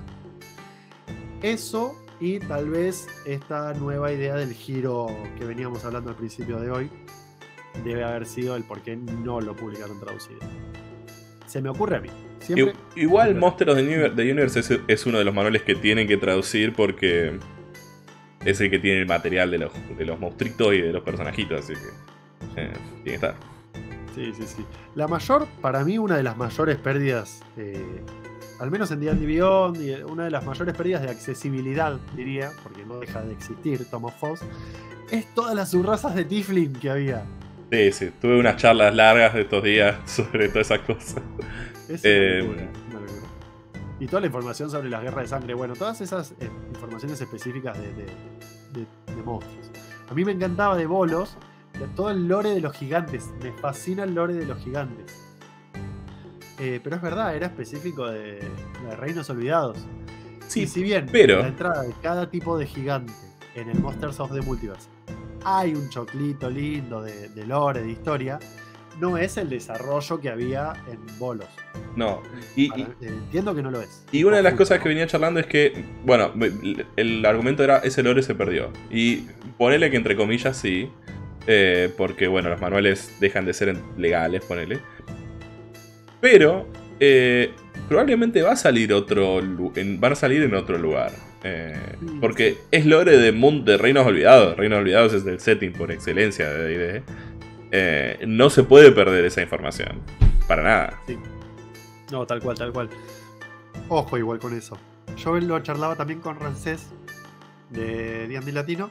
Eso y tal vez esta nueva idea del giro que veníamos hablando al principio de hoy debe haber sido el por qué no lo publicaron traducido. Se me ocurre a mí. Siempre.
Igual Monsters of the Universe es uno de los manuales que tienen que traducir porque es el que tiene el material de los monstruitos y de los personajitos, así que tiene que estar.
Sí. Para mí, una de las mayores pérdidas, al menos en D&D Beyond, y una de las mayores pérdidas de accesibilidad, diría, porque no deja de existir Tom of Foes, es todas las subrazas de Tiflin que había.
Sí, tuve unas charlas largas de estos días sobre todas esas cosas.
Es una locura. Y toda la información sobre las guerras de sangre, bueno, todas esas informaciones específicas de monstruos. A mí me encantaba de Bolos, de todo el lore de los gigantes. Me fascina el lore de los gigantes. Pero es verdad, era específico de Reinos Olvidados.
Sí,
y si bien
pero...
la entrada de cada tipo de gigante en el Monsters of the Multiverse hay un choclito lindo de lore, de historia, no es el desarrollo que había en Bolos.
No.
Entiendo que no lo es.
Y una de las cosas que venía charlando es que, bueno, el argumento era ese lore se perdió. Y ponele que entre comillas sí, porque bueno, los manuales dejan de ser legales, ponele. Pero probablemente va a salir en otro lugar. Porque es lore de Reinos Olvidados. Reinos Olvidados es el setting por excelencia de D&D. No se puede perder esa información. Para nada.
Sí. No, tal cual. Ojo igual con eso. Yo lo charlaba también con Rancés de D&D Latino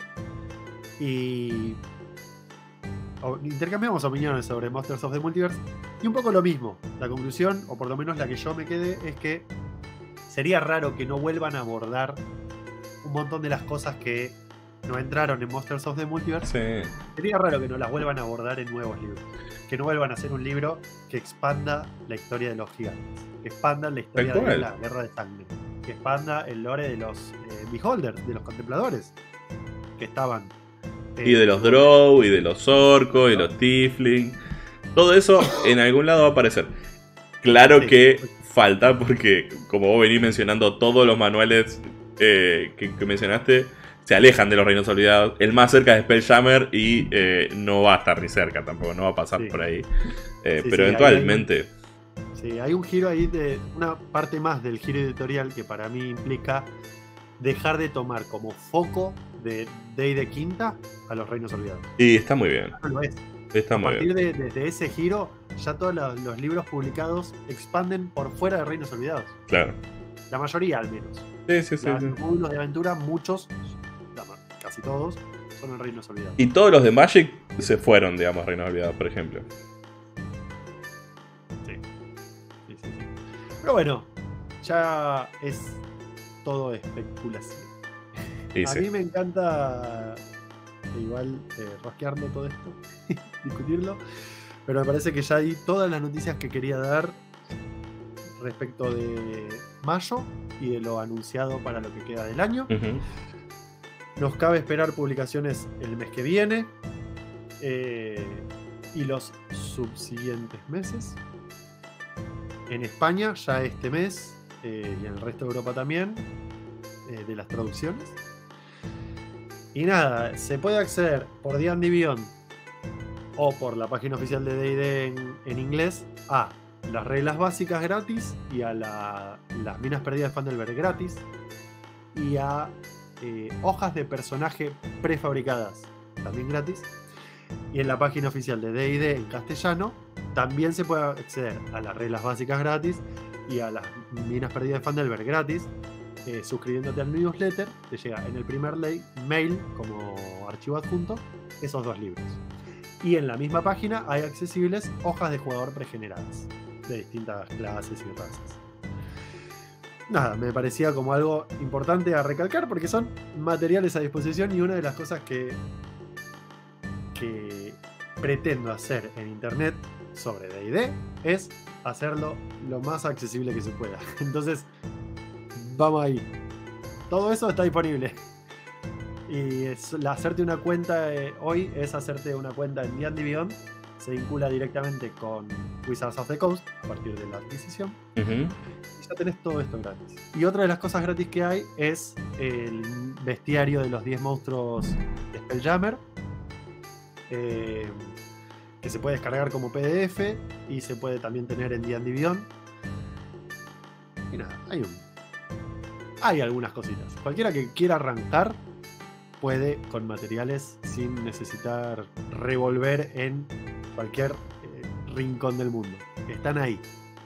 y intercambiamos opiniones sobre Monsters of the Multiverse y un poco lo mismo. La conclusión, o por lo menos la que yo me quedé, es que sería raro que no vuelvan a abordar un montón de las cosas que no entraron en Monsters of the Multiverse.
Sí.
Sería raro que no las vuelvan a abordar en nuevos libros. Que no vuelvan a hacer un libro que expanda la historia de los gigantes. Que expanda la historia de la guerra de sangre. Que expanda el lore de los Beholders, de los contempladores. Que estaban.
Y de los Drow, y de los Orcos, y los Tiefling. Todo eso en algún lado va a aparecer. Claro que falta porque, como vos venís mencionando, todos los manuales que mencionaste se alejan de los Reinos Olvidados. El más cerca es Spelljammer y no va a estar ni cerca tampoco, no va a pasar por ahí. Pero eventualmente...
Hay un giro ahí de una parte más del giro editorial que para mí implica dejar de tomar como foco de D&D Quinta a los Reinos Olvidados.
Y está muy bien.
No lo es.
Está
a
muy
partir
bien.
de ese giro, ya todos los libros publicados expanden por fuera de Reinos Olvidados.
Claro.
La mayoría al menos.
Sí.
Los módulos de aventura, muchos, casi todos, son en Reinos Olvidados.
Y todos los de Magic se fueron, digamos, Reinos Olvidados, por ejemplo.
Sí. Pero bueno, ya es todo especulación. A mí me encanta igual rosquearlo todo esto, discutirlo, pero me parece que ya di todas las noticias que quería dar respecto de mayo y de lo anunciado para lo que queda del año. Nos cabe esperar publicaciones el mes que viene y los subsiguientes meses. En España ya este mes y en el resto de Europa también, de las traducciones. Y nada, se puede acceder por D&D Beyond o por la página oficial de D&D en inglés a las reglas básicas gratis y a las minas perdidas de Fandelver gratis y a hojas de personaje prefabricadas también gratis. Y en la página oficial de D&D en castellano también se puede acceder a las reglas básicas gratis y a las minas perdidas de Fandelver gratis. Suscribiéndote al newsletter, te llega en el primer mail como archivo adjunto esos 2 libros. Y en la misma página hay accesibles hojas de jugador pregeneradas de distintas clases y razas. Nada, me parecía como algo importante a recalcar porque son materiales a disposición, y una de las cosas que pretendo hacer en internet sobre D&D es hacerlo lo más accesible que se pueda. Entonces, vamos ahí. Todo eso está disponible. Y hacerte una cuenta hoy es hacerte una cuenta en D&D Beyond. Se vincula directamente con Wizards of the Coast a partir de la adquisición. Y ya tenés todo esto gratis. Y otra de las cosas gratis que hay es el bestiario de los 10 monstruos de Spelljammer, que se puede descargar como PDF y se puede también tener en D&D Beyond. Y nada, hay algunas cositas. Cualquiera que quiera arrancar puede con materiales sin necesitar revolver en cualquier rincón del mundo. Están ahí.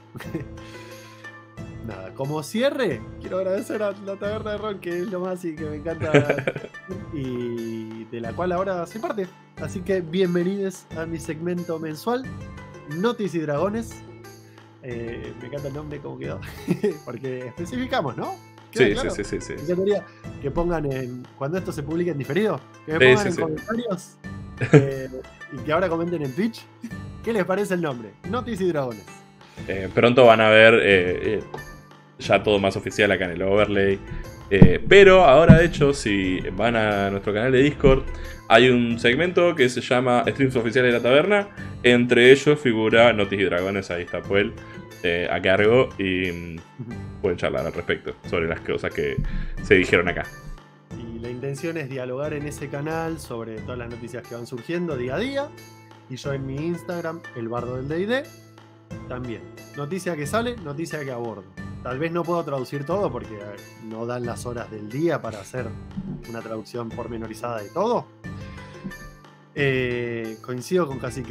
Nada, como cierre, quiero agradecer a la Taberna de Rol, que es lo más y que me encanta y de la cual ahora soy parte. Así que bienvenidos a mi segmento mensual, Notis y Dragones. Me encanta el nombre, cómo quedó. Porque especificamos, ¿no?
Sí,
claro.
sí.
Yo quería que pongan cuando esto se publique en diferido, que me pongan en comentarios y que ahora comenten en Twitch qué les parece el nombre, Notis y Dragones.
Pronto van a ver ya todo más oficial acá en el overlay. Pero ahora, de hecho, si van a nuestro canal de Discord, hay un segmento que se llama Streams Oficiales de la Taberna. Entre ellos figura Notis y Dragones. Ahí está Puel a cargo y pueden charlar al respecto sobre las cosas que se dijeron acá.
Y la intención es dialogar en ese canal sobre todas las noticias que van surgiendo día a día. Y yo en mi Instagram, el bardo del D&D, también. Noticia que sale, noticia que abordo. Tal vez no puedo traducir todo porque no dan las horas del día para hacer una traducción pormenorizada de todo. Coincido con Cacique.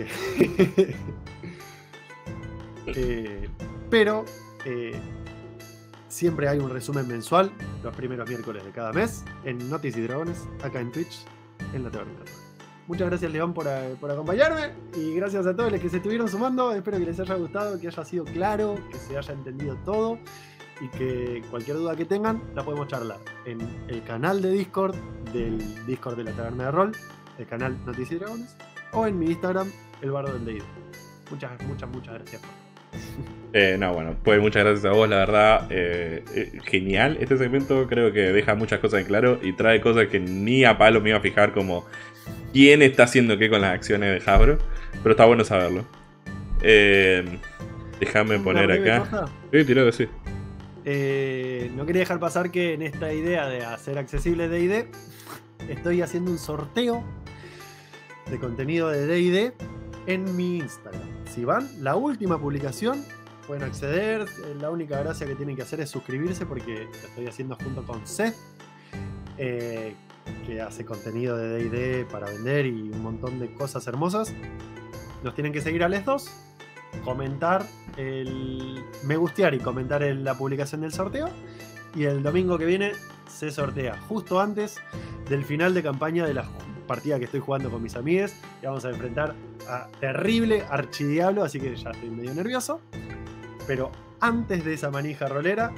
Pero siempre hay un resumen mensual los primeros miércoles de cada mes en Notis y Dragones, acá en Twitch, en la Taberna. Muchas gracias, León, por acompañarme, y gracias a todos los que se estuvieron sumando. Espero que les haya gustado, que haya sido claro, que se haya entendido todo, y que cualquier duda que tengan la podemos charlar en el canal de Discord, del Discord de la Taberna de Rol, el canal Noticias y Dragones, o en mi Instagram, el bardo del D&D. Muchas gracias.
No, bueno, pues muchas gracias a vos, la verdad. Genial este segmento, creo que deja muchas cosas en claro y trae cosas que ni a palo me iba a fijar, como quién está haciendo qué con las acciones de Hasbro, pero está bueno saberlo. Déjame poner acá. Sí, tirado, sí.
No quería dejar pasar que en esta idea de hacer accesible D&D estoy haciendo un sorteo de contenido de D&D en mi Instagram. Si van, la última publicación, pueden acceder. La única gracia que tienen que hacer es suscribirse, porque lo estoy haciendo junto con Seth, que hace contenido de D&D para vender y un montón de cosas hermosas. Nos tienen que seguir a los dos, comentar me gustear y comentar la publicación del sorteo, y el domingo que viene se sortea justo antes del final de campaña de la partida que estoy jugando con mis amigues, y vamos a enfrentar a terrible archidiablo, así que ya estoy medio nervioso. Pero antes de esa manija rolera,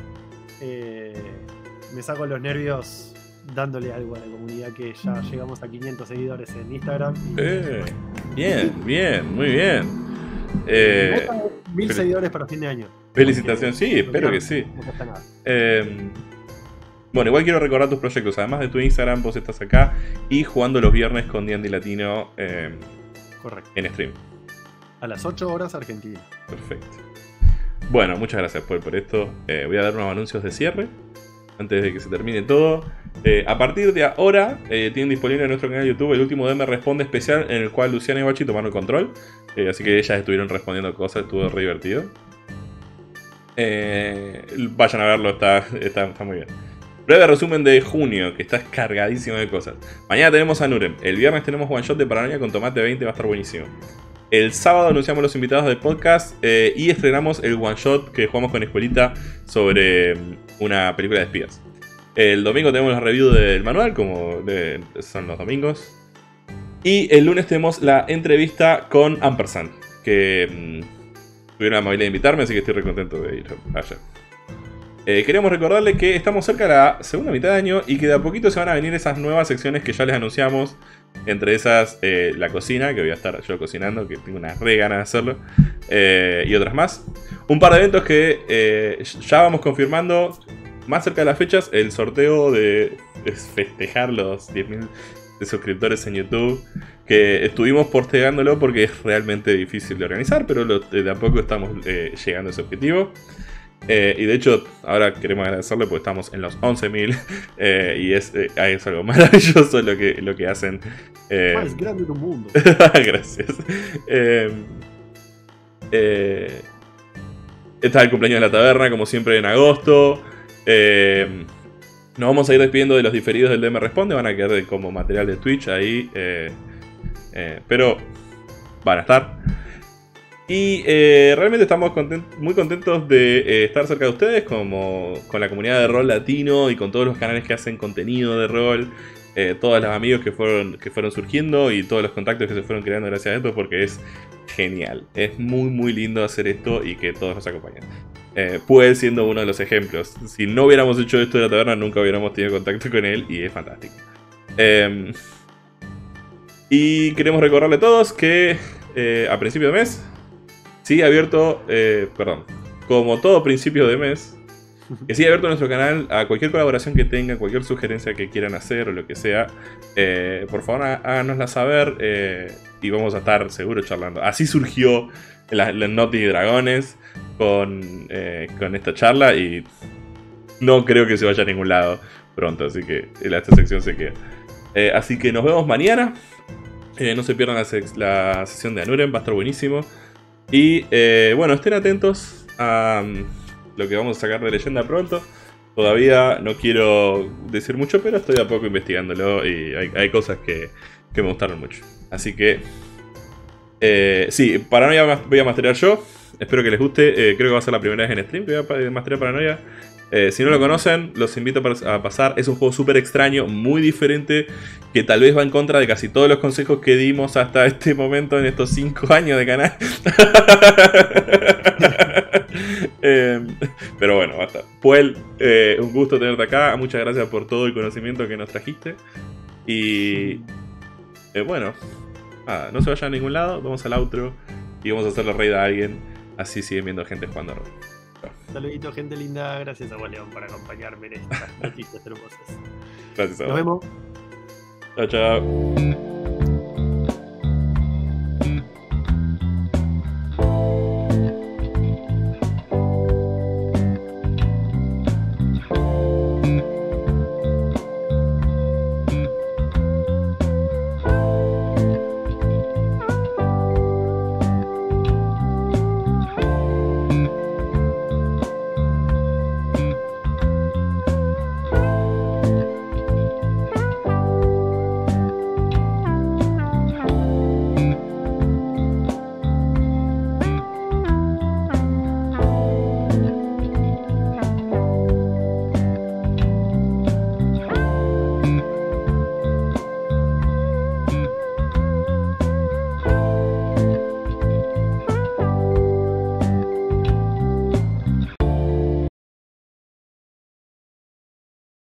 me saco los nervios dándole algo a la comunidad, que ya llegamos a 500 seguidores en Instagram.
Bien, muy bien.
1000 seguidores para fin de año.
Felicitaciones, sí, espero que sí.
No cuesta nada.
Bueno, igual quiero recordar tus proyectos. Además de tu Instagram, vos estás acá y jugando los viernes con D&D Latino
Correcto.
En stream.
A las 8 horas Argentina.
Perfecto. Bueno, muchas gracias por esto. Voy a dar unos anuncios de cierre antes de que se termine todo. A partir de ahora tienen disponible en nuestro canal de YouTube el último DM Responde especial, en el cual Luciana y Bachi tomaron el control. Así que ellas estuvieron respondiendo cosas, estuvo re divertido. Vayan a verlo, está muy bien. Breve resumen de junio, que está cargadísimo de cosas. Mañana tenemos a Nurem. El viernes tenemos One Shot de Paranoia con Tomate 20, va a estar buenísimo. El sábado anunciamos los invitados del podcast y estrenamos el one shot que jugamos con Escuelita sobre una película de espías. El domingo tenemos la review del manual, como son los domingos. Y el lunes tenemos la entrevista con Ampersand, que tuvieron la amabilidad de invitarme, así que estoy re contento de ir allá. Queremos recordarles que estamos cerca de la segunda mitad de año y que de a poquito se van a venir esas nuevas secciones que ya les anunciamos. Entre esas, la cocina, que voy a estar yo cocinando, que tengo unas re ganas de hacerlo. Y otras más. Un par de eventos que ya vamos confirmando más cerca de las fechas. El sorteo de festejar los 10.000 suscriptores en YouTube. Que estuvimos postergándolo porque es realmente difícil de organizar, pero de a poco estamos llegando a ese objetivo. Y de hecho, ahora queremos agradecerle porque estamos en los 11.000 y es algo maravilloso lo que hacen.
Más grande del mundo.
Gracias. Está el cumpleaños de la taberna, como siempre, en agosto. Nos vamos a ir despidiendo de los diferidos del DM Responde. Van a quedar como material de Twitch ahí. Pero van a estar. Y realmente estamos muy contentos de estar cerca de ustedes, como con la comunidad de rol latino y con todos los canales que hacen contenido de rol, todos los amigos que fueron surgiendo y todos los contactos que se fueron creando gracias a esto, porque es genial. Es muy muy lindo hacer esto y que todos nos acompañen. Puel siendo uno de los ejemplos. Si no hubiéramos hecho esto de la taberna, nunca hubiéramos tenido contacto con él y es fantástico. Y queremos recordarle a todos que a principio de mes sigue abierto, como todo principio de mes, que sigue abierto nuestro canal a cualquier colaboración que tengan, cualquier sugerencia que quieran hacer o lo que sea. Por favor, háganosla saber y vamos a estar seguro charlando. Así surgió las Notis y Dragones con esta charla y no creo que se vaya a ningún lado pronto, así que esta sección se queda. Así que nos vemos mañana. No se pierdan la sesión de Anuren, va a estar buenísimo. Y bueno, estén atentos a lo que vamos a sacar de leyenda pronto. Todavía no quiero decir mucho, pero estoy a poco investigándolo y hay cosas que me gustaron mucho. Así que sí, Paranoia voy a masterear yo. Espero que les guste. Creo que va a ser la primera vez en stream que voy a masterear Paranoia. Si no lo conocen, los invito a pasar. Es un juego súper extraño, muy diferente, que tal vez va en contra de casi todos los consejos que dimos hasta este momento en estos 5 años de canal. Pero bueno, basta. Puel, un gusto tenerte acá. Muchas gracias por todo el conocimiento que nos trajiste. Y bueno, nada, no se vayan a ningún lado. Vamos al outro y vamos a hacerle raid a alguien. Así siguen viendo gente jugando a rol.
Saludito, gente linda. Gracias a León por acompañarme en estas noticias hermosas.
Gracias a vos.
Nos vemos.
Chao, chao.